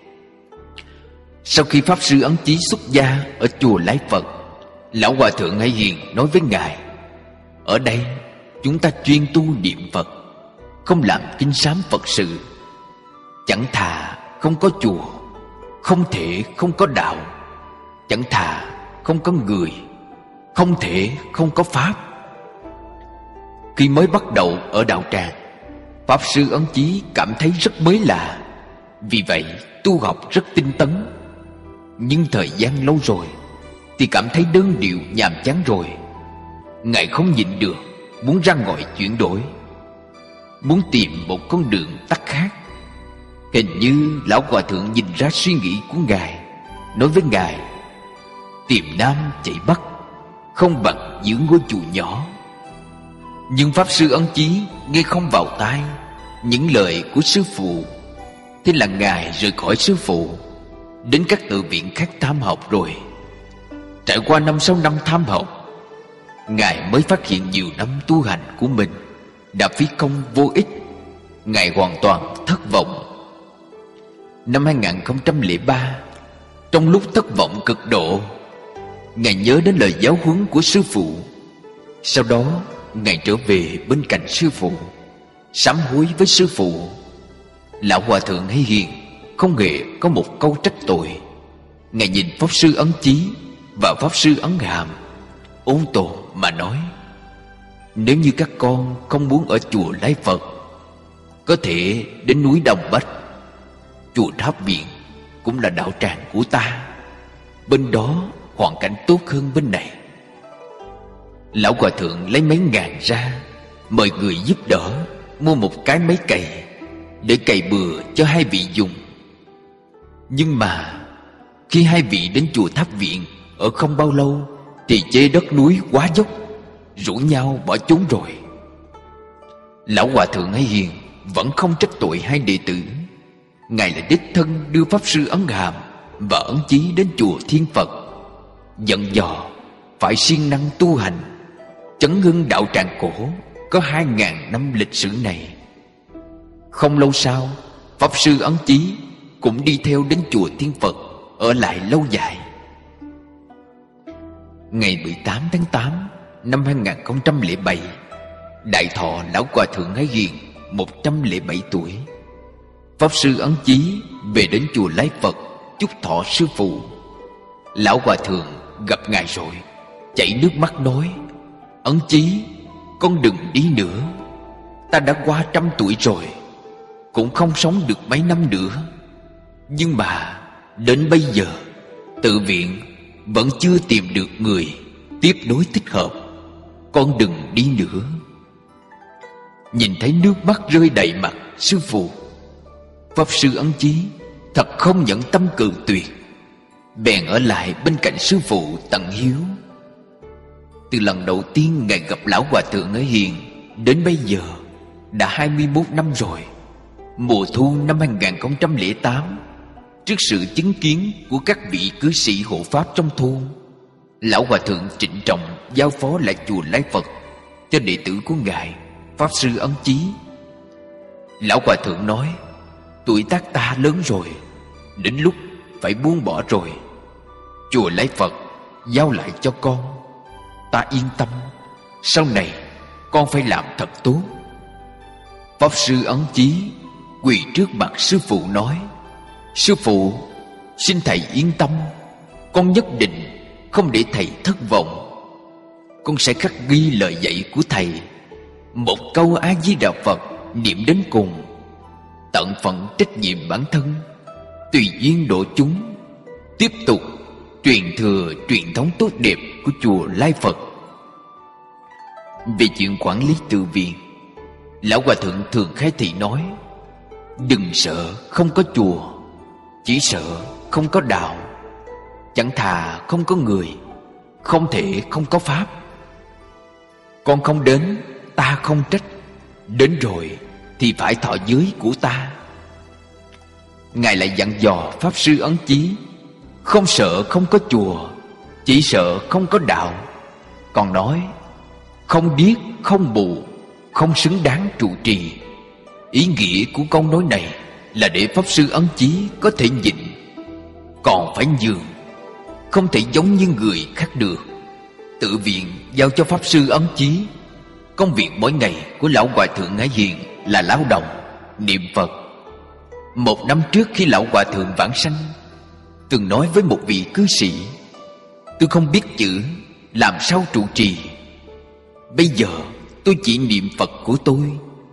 Sau khi Pháp Sư Ấn Chí xuất gia ở chùa Lai Phật, Lão Hòa Thượng Hay Hiền nói với Ngài: "Ở đây chúng ta chuyên tu niệm Phật, không làm kinh sám Phật sự. Chẳng thà không có chùa, không thể không có đạo. Chẳng thà không có người, không thể không có Pháp." Khi mới bắt đầu ở đạo tràng, Pháp Sư Ấn Chí cảm thấy rất mới lạ, vì vậy tu học rất tinh tấn. Nhưng thời gian lâu rồi thì cảm thấy đơn điệu nhàm chán rồi. Ngài không nhịn được, muốn ra ngoài chuyển đổi, muốn tìm một con đường tắt khác. Hình như Lão Hòa Thượng nhìn ra suy nghĩ của Ngài, nói với Ngài: "Tìm Nam chạy Bắc, không bằng giữ ngôi chùa nhỏ." Nhưng Pháp Sư Ấn Chí nghe không vào tai những lời của sư phụ. Thế là Ngài rời khỏi sư phụ, đến các tự viện khác tham học rồi. Trải qua 5-6 năm tham học, Ngài mới phát hiện nhiều năm tu hành của mình đã phí công vô ích. Ngài hoàn toàn thất vọng. Năm 2003, trong lúc thất vọng cực độ, Ngài nhớ đến lời giáo huấn của sư phụ. Sau đó Ngài trở về bên cạnh sư phụ, sám hối với sư phụ. Lão Hòa Thượng Hay Hiền không hề có một câu trách tội. Ngài nhìn Pháp Sư Ấn Chí và Pháp Sư Ấn Hàm, ôn tồn mà nói: "Nếu như các con không muốn ở chùa Lai Phật, có thể đến núi Đồng Bách. Chùa Tháp Viện cũng là đạo tràng của ta, bên đó hoàn cảnh tốt hơn bên này." Lão Hòa Thượng lấy mấy ngàn ra, mời người giúp đỡ mua một cái máy cày để cày bừa cho hai vị dùng. Nhưng mà khi hai vị đến chùa Tháp Viện ở không bao lâu thì chê đất núi quá dốc, rủ nhau bỏ trốn rồi. Lão Hòa Thượng Hay Hiền vẫn không trách tội hai đệ tử. Ngài là đích thân đưa Pháp Sư Ấn Hàm và Ấn Chí đến chùa Thiên Phật, dặn dò phải siêng năng tu hành, chấn hưng đạo tràng cổ có 2000 năm lịch sử này. Không lâu sau, Pháp Sư Ấn Chí cũng đi theo đến chùa Thiên Phật, ở lại lâu dài. Ngày 18 tháng 8 năm 2007, đại thọ lão hòa thượng Ái Hiền 107 tuổi. Pháp sư Ấn Chí về đến chùa Lái Phật chúc thọ sư phụ. Lão hòa thượng gặp ngài rồi, chảy nước mắt nói: Ấn Chí, con đừng đi nữa. Ta đã qua 100 tuổi rồi, cũng không sống được mấy năm nữa. Nhưng mà đến bây giờ tự viện vẫn chưa tìm được người tiếp nối thích hợp. Con đừng đi nữa. Nhìn thấy nước mắt rơi đầy mặt sư phụ, Pháp sư Ấn Chí thật không nhẫn tâm cự tuyệt, bèn ở lại bên cạnh sư phụ tận hiếu. Từ lần đầu tiên ngài gặp lão hòa thượng Ái Hiền đến bây giờ đã 21 năm rồi. Mùa thu năm 2008, trước sự chứng kiến của các vị cư sĩ hộ pháp trong thôn, lão hòa thượng trịnh trọng giao phó lại chùa Lái Phật cho đệ tử của ngài, Pháp sư Ấn Chí. Lão hòa thượng nói: tuổi tác ta lớn rồi, đến lúc phải buông bỏ rồi. Chùa Lái Phật giao lại cho con. Ta yên tâm, sau này con phải làm thật tốt. Pháp sư Ấn Chí quỳ trước mặt sư phụ nói: sư phụ, xin thầy yên tâm, con nhất định không để thầy thất vọng. Con sẽ khắc ghi lời dạy của thầy, một câu A Di Đà Phật niệm đến cùng, tận phận trách nhiệm bản thân, tùy duyên độ chúng, tiếp tục truyền thừa truyền thống tốt đẹp của chùa Lái Phật. Về chuyện quản lý tự viện, lão hòa thượng thường khai thị nói: đừng sợ không có chùa, chỉ sợ không có đạo. Chẳng thà không có người, không thể không có pháp. Con không đến, ta không trách. Đến rồi thì phải thọ giới của ta. Ngài lại dặn dò Pháp sư Ấn Chí: không sợ không có chùa, chỉ sợ không có đạo. Còn nói: không điếc không mù, không xứng đáng trụ trì. Ý nghĩa của câu nói này là để Pháp sư Ấn Chí có thể nhịn, còn phải nhường, không thể giống như người khác được. Tự viện giao cho Pháp sư Ấn Chí. Công việc mỗi ngày của lão hòa thượng Ái Hiền là lao động, niệm Phật. 1 năm trước khi lão hòa thượng vãng sanh, từng nói với một vị cư sĩ: tôi không biết chữ, làm sao trụ trì. Bây giờ tôi chỉ niệm Phật của tôi.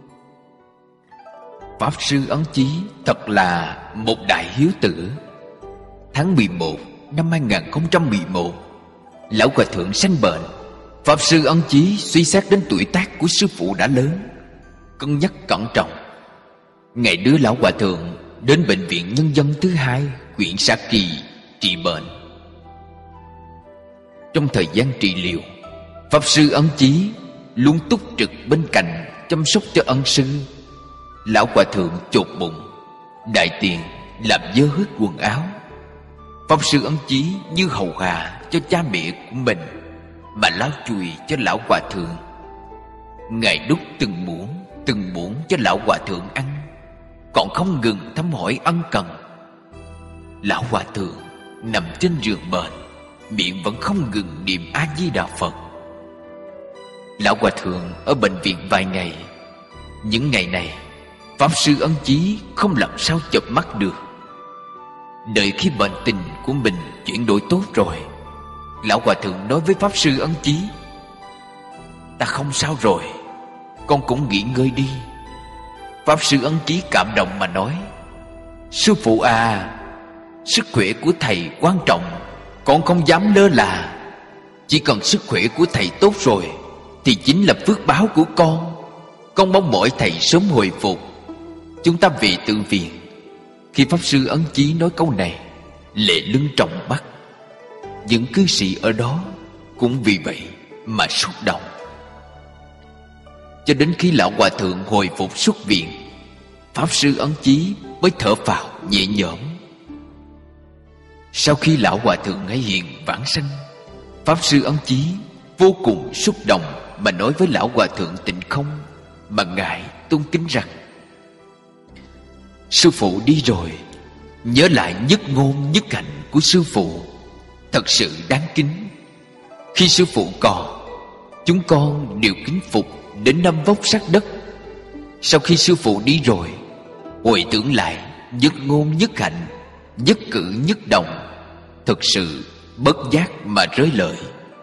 Pháp sư Ấn Chí thật là một đại hiếu tử. Tháng 11 năm 2011, lão hòa thượng sanh bệnh. Pháp sư Ấn Chí suy xét đến tuổi tác của sư phụ đã lớn, cân nhắc cẩn trọng. Ngài đưa lão hòa thượng đến bệnh viện nhân dân thứ 2 huyện Sa Kỳ trị bệnh. Trong thời gian trị liệu, Pháp sư Ấn Chí luôn túc trực bên cạnh chăm sóc cho ân sư. Lão hòa thượng chột bụng, đại tiện làm dơ hết quần áo. Pháp sư Ấn Chí như hầu hạ cho cha mẹ của mình mà lau chùi cho lão hòa thượng. Ngài đút từng muỗng cho lão hòa thượng ăn, còn không ngừng thăm hỏi ân cần. Lão hòa thượng nằm trên giường bệnh, miệng vẫn không ngừng niệm A Di Đà Phật. Lão hòa thượng ở bệnh viện vài ngày. Những ngày này, Pháp sư Ấn Chí không làm sao chợp mắt được. Đợi khi bệnh tình của mình chuyển đổi tốt rồi, lão hòa thượng nói với Pháp sư Ấn Chí: ta không sao rồi, con cũng nghỉ ngơi đi. Pháp sư Ấn Chí cảm động mà nói: sư phụ à, sức khỏe của thầy quan trọng, con không dám lơ là. Chỉ cần sức khỏe của thầy tốt rồi thì chính là phước báo của con. Con mong mỏi thầy sớm hồi phục. Chúng ta về tự viện. Khi Pháp sư Ấn Chí nói câu này, lệ lưng tròng mắt. Những cư sĩ ở đó cũng vì vậy mà xúc động. Cho đến khi lão hòa thượng hồi phục xuất viện, Pháp sư Ấn Chí mới thở phào nhẹ nhõm. Sau khi lão hòa thượng Ái Hiền vãng sanh, Pháp sư Ấn Chí vô cùng xúc động mà nói với lão hòa thượng Tịnh Không mà ngài tôn kính rằng: sư phụ đi rồi, nhớ lại nhất ngôn nhất hạnh của sư phụ, thật sự đáng kính. Khi sư phụ còn, chúng con đều kính phục đến năm vóc sát đất. Sau khi sư phụ đi rồi, hồi tưởng lại nhất ngôn nhất hạnh, nhất cử nhất động, thực sự bất giác mà rơi lệ.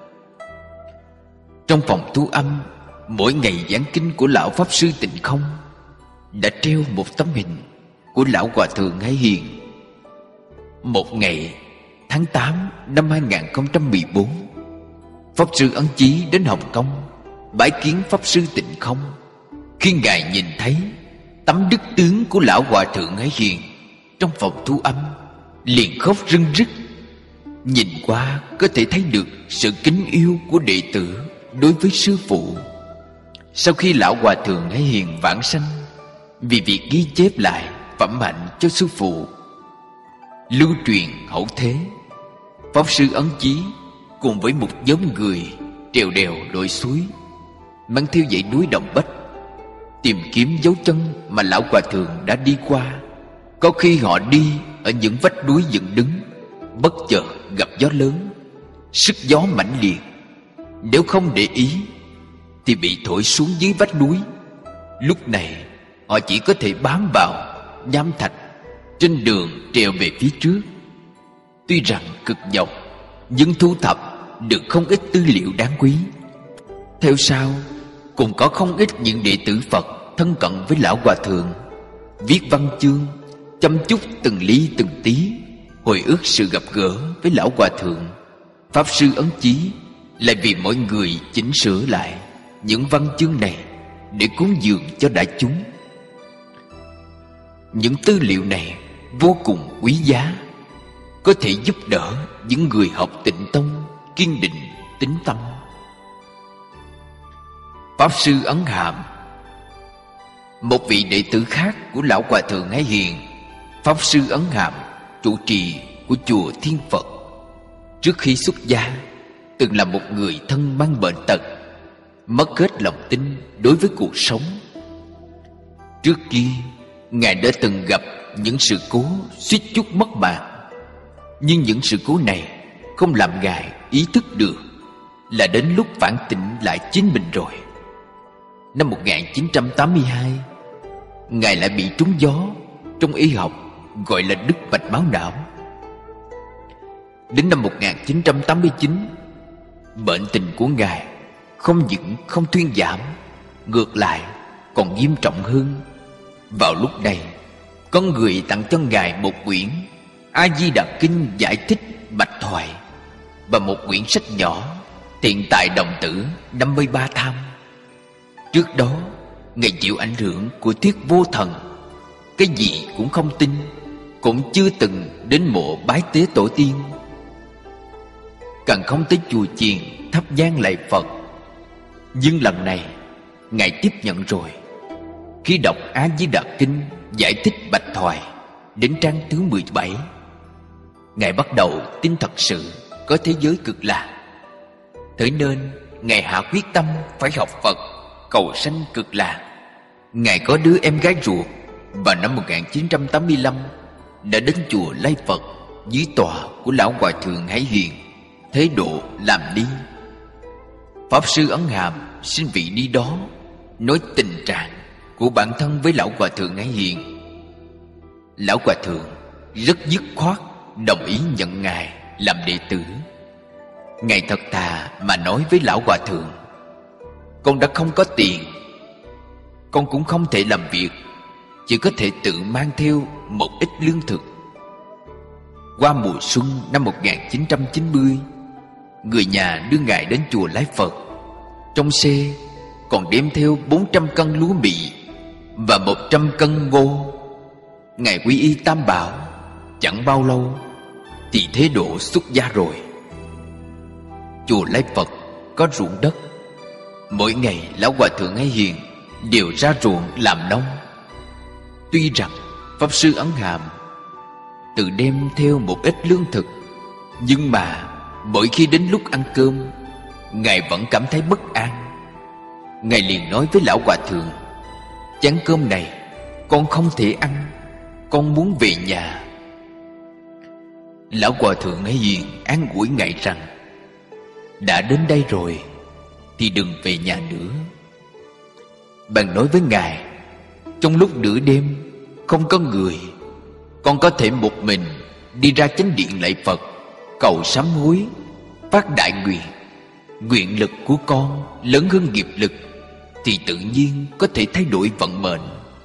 Trong phòng thu âm, mỗi ngày giảng kinh của lão pháp sư Tịnh Không đã treo một tấm hình của lão hòa thượng Hải Hiền. Một ngày tháng 8 năm 2014, pháp sư Ấn Chí đến Hồng Kông bái kiến pháp sư Tịnh Không. Khi ngài nhìn thấy tấm đức tướng của lão hòa thượng Hải Hiền trong phòng thu âm, liền khóc rưng rức. Nhìn qua có thể thấy được sự kính yêu của đệ tử đối với sư phụ. Sau khi lão hòa thượng Hải Hiền vãng sanh, vì việc ghi chép lại phẩm hạnh cho sư phụ, lưu truyền hậu thế, pháp sư Ấn Chí cùng với một nhóm người trèo đèo lội suối, mang theo dãy núi Đồng Bách, tìm kiếm dấu chân mà lão hòa thượng đã đi qua. Có khi họ đi ở những vách núi dựng đứng, bất chợt gặp gió lớn, sức gió mãnh liệt. Nếu không để ý thì bị thổi xuống dưới vách núi. Lúc này họ chỉ có thể bám vào nham thạch trên đường trèo về phía trước. Tuy rằng cực nhọc, nhưng thu thập được không ít tư liệu đáng quý. Theo sau cũng có không ít những đệ tử Phật thân cận với lão hòa thượng, viết văn chương chăm chút từng ly từng tí, hồi ức sự gặp gỡ với lão hòa thượng. Pháp sư Ấn Chí lại vì mọi người chỉnh sửa lại những văn chương này để cúng dường cho đại chúng. Những tư liệu này vô cùng quý giá, có thể giúp đỡ những người học Tịnh Tông kiên định tín tâm. Pháp sư Ấn Hàm, một vị đệ tử khác của lão hòa thượng Hải Hiền, pháp sư Ấn Hàm, trụ trì của chùa Thiên Phật, trước khi xuất gia từng là một người thân mang bệnh tật, mất hết lòng tin đối với cuộc sống. Trước kia ngài đã từng gặp những sự cố suýt chút mất mạng, nhưng những sự cố này không làm ngài ý thức được là đến lúc phản tỉnh lại chính mình rồi. Năm 1982, ngài lại bị trúng gió, trong y học gọi là đứt mạch máu não. Đến năm 1989, bệnh tình của ngài không những không thuyên giảm, ngược lại còn nghiêm trọng hơn. Vào lúc này, có người tặng cho ngài một quyển A Di Đà Kinh giải thích bạch thoại và một quyển sách nhỏ Thiện Tài Đồng Tử 53 Tham. Trước đó, ngài chịu ảnh hưởng của thuyết vô thần, cái gì cũng không tin, cũng chưa từng đến mộ bái tế tổ tiên, càng không tới chùa chiền thắp nhang lạy Phật. Nhưng lần này ngài tiếp nhận rồi. Khi đọc A Di Đà Kinh giải thích bạch thoại đến trang thứ 17, ngài bắt đầu tin thật sự có thế giới cực lạc. Thế nên ngài hạ quyết tâm phải học Phật, cầu sanh cực lạc. Ngài có đứa em gái ruột, và năm 1985 đã đến chùa Lai Phật dưới tòa của lão hòa thượng Hải Hiền, thế độ làm đi. Pháp sư Ấn Hàm xin vị đi đó nói tình trạng của bản thân với lão hòa thượng Hải Hiền. Lão hòa thượng rất dứt khoát đồng ý nhận ngài làm đệ tử. Ngài thật thà mà nói với lão hòa thượng: con đã không có tiền, con cũng không thể làm việc, chỉ có thể tự mang theo một ít lương thực. Qua mùa xuân năm 1990, người nhà đưa ngài đến chùa Lái Phật. Trong xe còn đem theo 400 cân lúa mì và 100 cân ngô. Ngài quy y Tam Bảo. Chẳng bao lâu thì thế độ xuất gia rồi. Chùa Lái Phật có ruộng đất. Mỗi ngày lão hòa thượng Hải Hiền đều ra ruộng làm nông. Tuy rằng pháp sư Ấn Hàm tự đem theo một ít lương thực, nhưng mà mỗi khi đến lúc ăn cơm, ngài vẫn cảm thấy bất an. Ngài liền nói với lão hòa thượng: chén cơm này con không thể ăn, con muốn về nhà. Lão hòa thượng Hải Hiền an ủi ngài rằng: đã đến đây rồi thì đừng về nhà nữa. Bạn nói với Ngài, trong lúc nửa đêm không có người, con có thể một mình đi ra chánh điện lạy Phật, cầu sám hối, phát đại nguyện. Nguyện lực của con lớn hơn nghiệp lực, thì tự nhiên có thể thay đổi vận mệnh.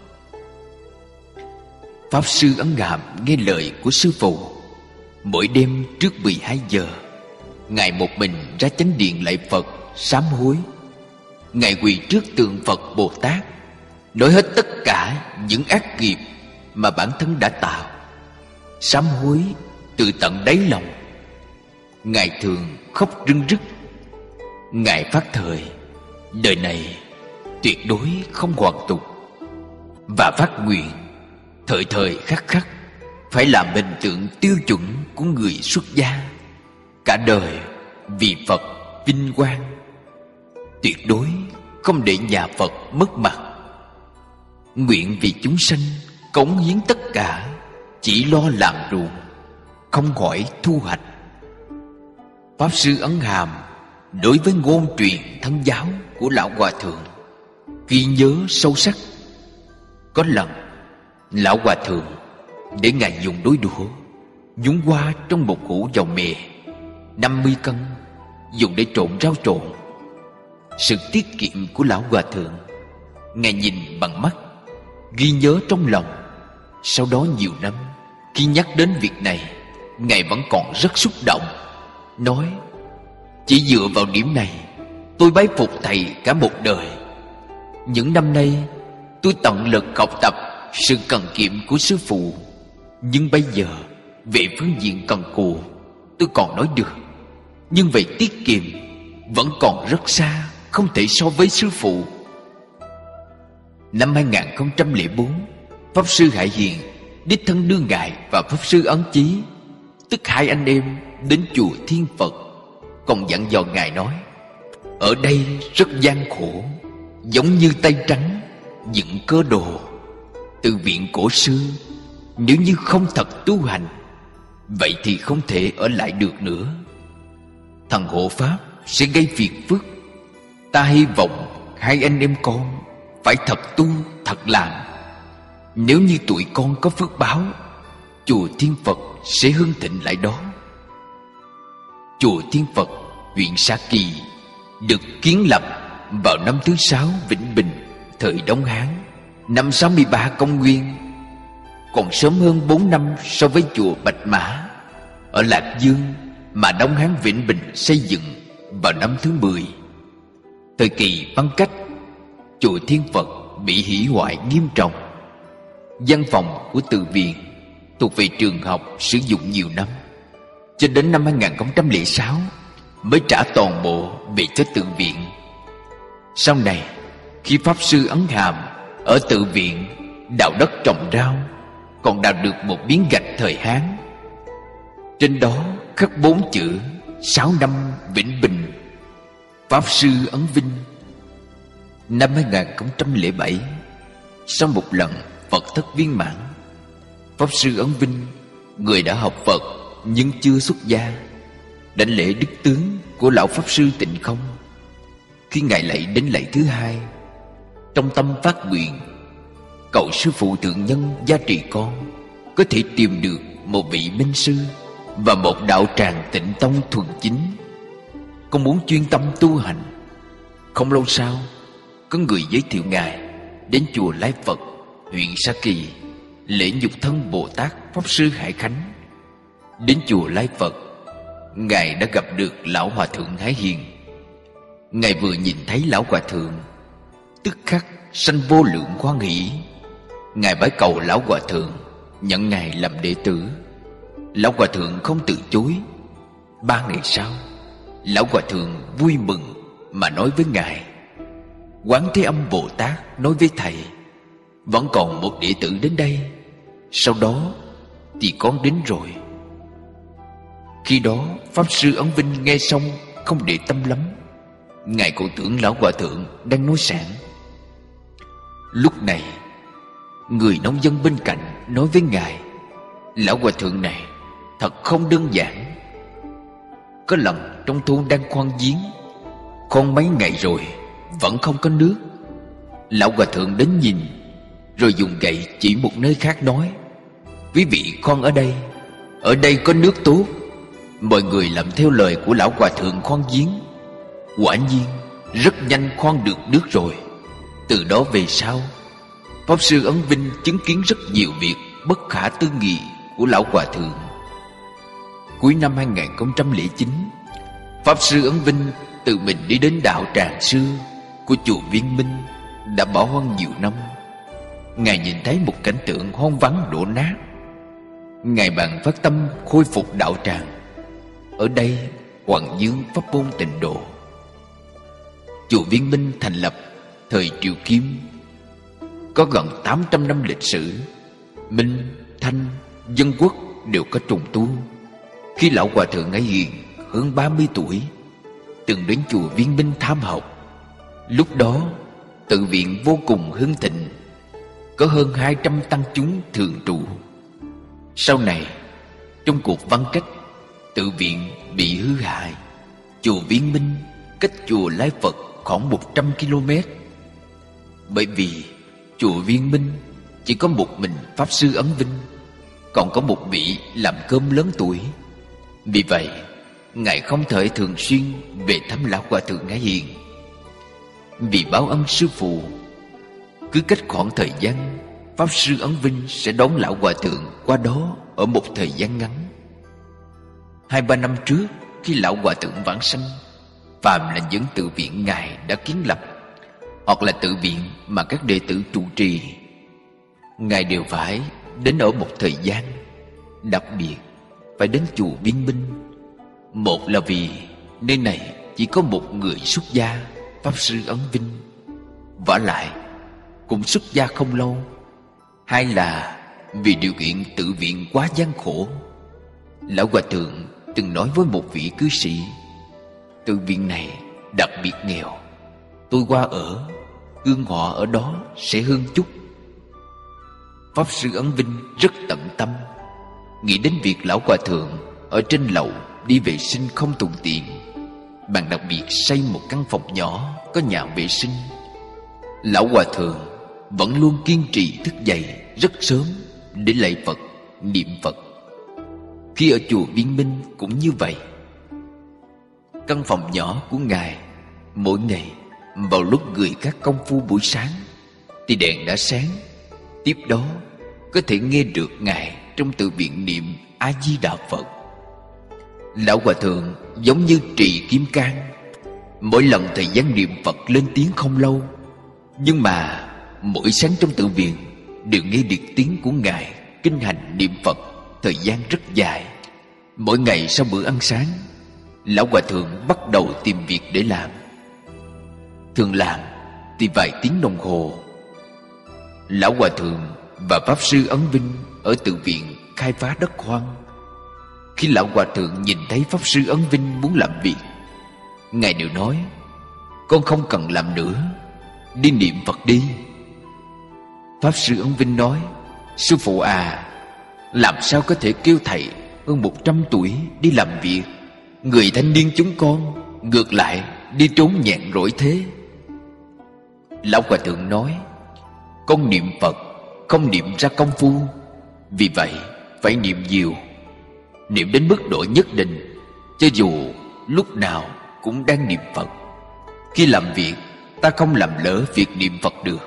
Pháp Sư Ấn Hàm nghe lời của sư phụ. Mỗi đêm trước 12 giờ, Ngài một mình ra chánh điện lạy Phật, sám hối. Ngài quỳ trước tượng Phật Bồ Tát, nói hết tất cả những ác nghiệp mà bản thân đã tạo, sám hối từ tận đáy lòng. Ngài thường khóc rưng rức. Ngài phát thời đời này tuyệt đối không hoàn tục, và phát nguyện thời thời khắc khắc phải làm hình tượng tiêu chuẩn của người xuất gia, cả đời vì Phật vinh quang, tuyệt đối không để nhà Phật mất mặt. Nguyện vì chúng sanh cống hiến tất cả, chỉ lo làm ruộng, không hỏi thu hoạch. Pháp Sư Ấn Hàm đối với ngôn truyền thân giáo của Lão Hòa Thượng ghi nhớ sâu sắc. Có lần Lão Hòa Thượng để Ngài dùng đôi đũa nhúng qua trong một hũ dầu mè 50 cân, dùng để trộn rau trộn. Sự tiết kiệm của Lão Hòa Thượng Ngài nhìn bằng mắt, ghi nhớ trong lòng. Sau đó nhiều năm, khi nhắc đến việc này, Ngài vẫn còn rất xúc động, nói: chỉ dựa vào điểm này, tôi bái phục thầy cả một đời. Những năm nay tôi tận lực học tập sự cần kiệm của sư phụ, nhưng bây giờ về phương diện cần cù tôi còn nói được, nhưng về tiết kiệm vẫn còn rất xa, không thể so với sư phụ. Năm 2004, Pháp Sư Hải Hiền đích thân đưa Ngài và Pháp Sư Ấn Chí, tức hai anh em, đến chùa Thiên Phật, còn dặn dò Ngài nói: ở đây rất gian khổ, giống như tay trắng dựng cơ đồ. Từ viện cổ xưa, nếu như không thật tu hành, vậy thì không thể ở lại được nữa. Thần hộ pháp sẽ gây phiền phức. Ta hy vọng hai anh em con phải thật tu, thật làm. Nếu như tụi con có phước báo, chùa Thiên Phật sẽ hưng thịnh lại đó. Chùa Thiên Phật, huyện Sa Kỳ, được kiến lập vào năm thứ 6 Vĩnh Bình, thời Đông Hán, năm 63 Công Nguyên, còn sớm hơn 4 năm so với chùa Bạch Mã ở Lạc Dương mà Đông Hán Vĩnh Bình xây dựng vào năm thứ 10. Thời kỳ Văn Cách, chùa Thiên Phật bị hủy hoại nghiêm trọng. Văn phòng của từ viện thuộc về trường học sử dụng nhiều năm, cho đến năm 2006 mới trả toàn bộ về cho tự viện. Sau này, khi Pháp Sư Ấn Hàm ở tự viện đào đất trồng rau, còn đào được một miếng gạch thời Hán, trên đó khắc 4 chữ 6 năm Vĩnh Bình, Pháp Sư Ấn Vinh. Năm 2007, sau một lần Phật thất viên mãn, Pháp Sư Ấn Vinh, người đã học Phật nhưng chưa xuất gia, đảnh lễ đức tướng của lão Pháp Sư Tịnh Không. Khi Ngài lạy đến lạy thứ 2, trong tâm phát nguyện cầu sư phụ thượng nhân gia trì con có thể tìm được một vị minh sư và một đạo tràng Tịnh tông thuần chính. Con muốn chuyên tâm tu hành. Không lâu sau, có người giới thiệu Ngài đến chùa Lai Phật, huyện Sa Kỳ, lễ nhục thân Bồ Tát Pháp Sư Hải Khánh. Đến chùa Lai Phật, Ngài đã gặp được Lão Hòa Thượng Hải Hiền. Ngài vừa nhìn thấy Lão Hòa Thượng, tức khắc sanh vô lượng hoan hỷ. Ngài bái cầu Lão Hòa Thượng nhận Ngài làm đệ tử. Lão Hòa Thượng không từ chối. 3 ngày sau, Lão Hòa Thượng vui mừng mà nói với Ngài: Quán Thế Âm Bồ Tát nói với thầy, vẫn còn một đệ tử đến đây, sau đó thì con đến rồi. Khi đó Pháp Sư Ấn Vinh nghe xong không để tâm lắm. Ngài còn tưởng Lão Hòa Thượng đang nói sảng. Lúc này, người nông dân bên cạnh nói với Ngài: Lão Hòa Thượng này thật không đơn giản. Có lần trong thôn đang khoan giếng, Con mấy ngày rồi vẫn không có nước. Lão hòa thượng đến nhìn, rồi dùng gậy chỉ một nơi khác nói: quý vị khoan ở đây, ở đây có nước tốt. Mọi người làm theo lời của lão hòa thượng khoan giếng. Quả nhiên rất nhanh khoan được nước rồi. Từ đó về sau, Pháp Sư Ấn Vinh chứng kiến rất nhiều việc bất khả tư nghị của lão hòa thượng. Cuối năm 2009, Pháp Sư Ấn Vinh tự mình đi đến đạo tràng xưa của chùa Viên Minh đã bỏ hoang nhiều năm. Ngài nhìn thấy một cảnh tượng hoang vắng đổ nát. Ngài bèn phát tâm khôi phục đạo tràng. Ở đây hoằng dương pháp môn Tịnh Độ. Chùa Viên Minh thành lập thời Triều Kim, có gần 800 năm lịch sử. Minh, Thanh, Dân Quốc đều có trùng tu. Khi lão hòa thượng ấy hiền hơn 30 tuổi, từng đến chùa Viên Minh tham học. Lúc đó tự viện vô cùng hưng thịnh, có hơn 200 tăng chúng thường trụ. Sau này trong cuộc văn cách, tự viện bị hư hại. Chùa Viên Minh cách chùa Lai Phật khoảng 100 km. Bởi vì chùa Viên Minh chỉ có một mình Pháp Sư Ấn Vinh, còn có một vị làm cơm lớn tuổi. Vì vậy Ngài không thể thường xuyên về thăm lão hòa thượng Ngãi Hiền. Vì báo ân sư phụ, cứ cách khoảng thời gian, Pháp Sư Ấn Vinh sẽ đón lão hòa thượng qua đó ở một thời gian ngắn. 2-3 năm trước, khi lão hòa thượng vãng sanh, phàm là những tự viện Ngài đã kiến lập, hoặc là tự viện mà các đệ tử trụ trì, Ngài đều phải đến ở một thời gian. Đặc biệt phải đến chùa Viên Minh. Một là vì nơi này chỉ có một người xuất gia, Pháp Sư Ấn Vinh, vả lại cũng xuất gia không lâu. Hai là vì điều kiện tự viện quá gian khổ. Lão hòa thượng từng nói với một vị cư sĩ: tự viện này đặc biệt nghèo, tôi qua ở, hương họ ở đó sẽ hơn chút. Pháp Sư Ấn Vinh rất tận tâm, nghĩ đến việc lão hòa thượng ở trên lầu đi vệ sinh không thuận tiện, bạn đặc biệt xây một căn phòng nhỏ có nhà vệ sinh. Lão hòa thượng vẫn luôn kiên trì thức dậy rất sớm để lạy Phật, niệm Phật. Khi ở chùa Viên Minh cũng như vậy. Căn phòng nhỏ của Ngài, mỗi ngày vào lúc người các công phu buổi sáng thì đèn đã sáng. Tiếp đó có thể nghe được Ngài trong tự viện niệm A Di Đà Phật. Lão hòa thượng giống như trì kim cang, mỗi lần thời gian niệm Phật lên tiếng không lâu, nhưng mà mỗi sáng trong tự viện đều nghe được tiếng của Ngài kinh hành niệm Phật thời gian rất dài. Mỗi ngày sau bữa ăn sáng, lão hòa thượng bắt đầu tìm việc để làm. Thường làm thì vài tiếng đồng hồ. Lão hòa thượng và Pháp Sư Ấn Vinh ở tự viện khai phá đất hoang. Khi lão hòa thượng nhìn thấy Pháp Sư Ấn Vinh muốn làm việc, Ngài đều nói: con không cần làm nữa, đi niệm Phật đi. Pháp Sư Ấn Vinh nói: sư phụ à, làm sao có thể kêu thầy hơn 100 tuổi đi làm việc, người thanh niên chúng con ngược lại đi trốn nhàn rỗi thế. Lão hòa thượng nói: con niệm Phật không niệm ra công phu, vì vậy phải niệm nhiều, niệm đến mức độ nhất định, cho dù lúc nào cũng đang niệm Phật. Khi làm việc, ta không làm lỡ việc niệm Phật được.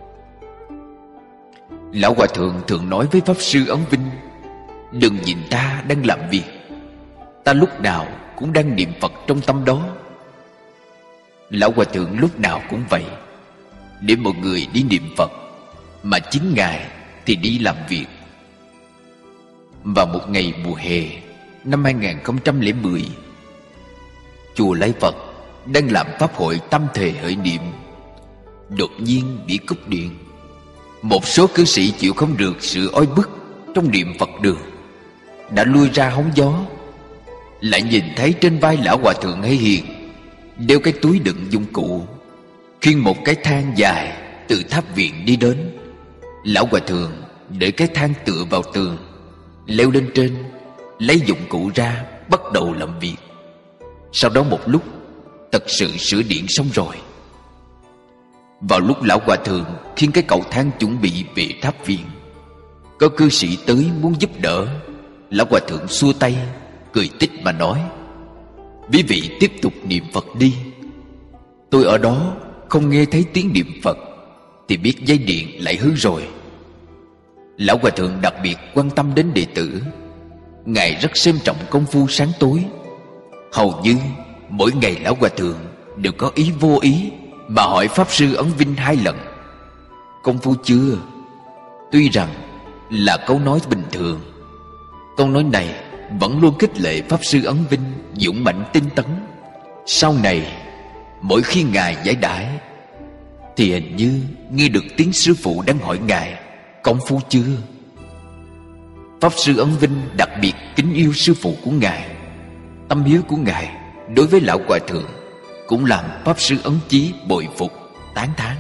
Lão hòa thượng thường nói với Pháp Sư Ấn Vinh: đừng nhìn ta đang làm việc, ta lúc nào cũng đang niệm Phật trong tâm đó. Lão hòa thượng lúc nào cũng vậy, để mọi người đi niệm Phật, mà chính Ngài thì đi làm việc. Vào một ngày mùa hè năm 2010, chùa Lai Phật đang làm pháp hội tâm thề hỡi niệm, đột nhiên bị cúp điện. Một số cư sĩ chịu không được sự oi bức trong niệm Phật đường, đã lui ra hóng gió. Lại nhìn thấy trên vai lão hòa thượng Hay Hiền đeo cái túi đựng dụng cụ, khiêng một cái thang dài từ tháp viện đi đến. Lão hòa thượng để cái thang tựa vào tường, leo lên trên, lấy dụng cụ ra, bắt đầu làm việc. Sau đó một lúc, thật sự sửa điện xong rồi. Vào lúc lão hòa thượng khiêng cái cầu thang chuẩn bị về tháp viện, có cư sĩ tới muốn giúp đỡ. Lão hòa thượng xua tay, cười tích mà nói: "Quý vị tiếp tục niệm Phật đi. Tôi ở đó không nghe thấy tiếng niệm Phật thì biết dây điện lại hư rồi." Lão hòa thượng đặc biệt quan tâm đến đệ tử. Ngài rất xem trọng công phu sáng tối. Hầu như mỗi ngày lão hòa thượng đều có ý vô ý mà hỏi pháp sư Ấn Vinh 2 lần: "Công phu chưa?" Tuy rằng là câu nói bình thường, câu nói này vẫn luôn khích lệ pháp sư Ấn Vinh dũng mãnh tinh tấn. Sau này mỗi khi ngài giải đãi thì hình như nghe được tiếng sư phụ đang hỏi ngài: "Công phu chưa?" Pháp sư Ấn Vinh đặc biệt kính yêu sư phụ của ngài. Tâm hiếu của ngài đối với lão hòa thượng cũng làm pháp sư Ấn Chí bội phục, tán thán.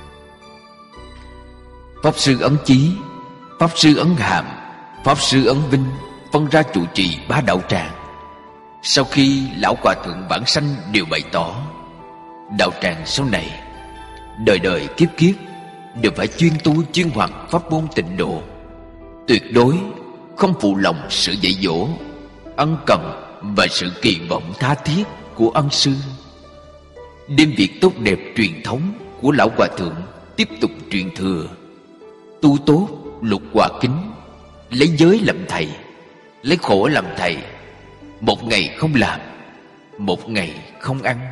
Pháp sư Ấn Chí, pháp sư Ấn Hàm, pháp sư Ấn Vinh phân ra trụ trì 3 đạo tràng. Sau khi lão hòa thượng vãng sanh đều bày tỏ, đạo tràng sau này đời đời kiếp kiếp đều phải chuyên tu chuyên hoạt pháp môn tịnh độ, tuyệt đối không phụ lòng sự dạy dỗ, ân cần và sự kỳ vọng tha thiết của ân sư. Đem việc tốt đẹp truyền thống của lão hòa thượng tiếp tục truyền thừa. Tu tốt lục hòa kính, lấy giới làm thầy, lấy khổ làm thầy. Một ngày không làm, một ngày không ăn.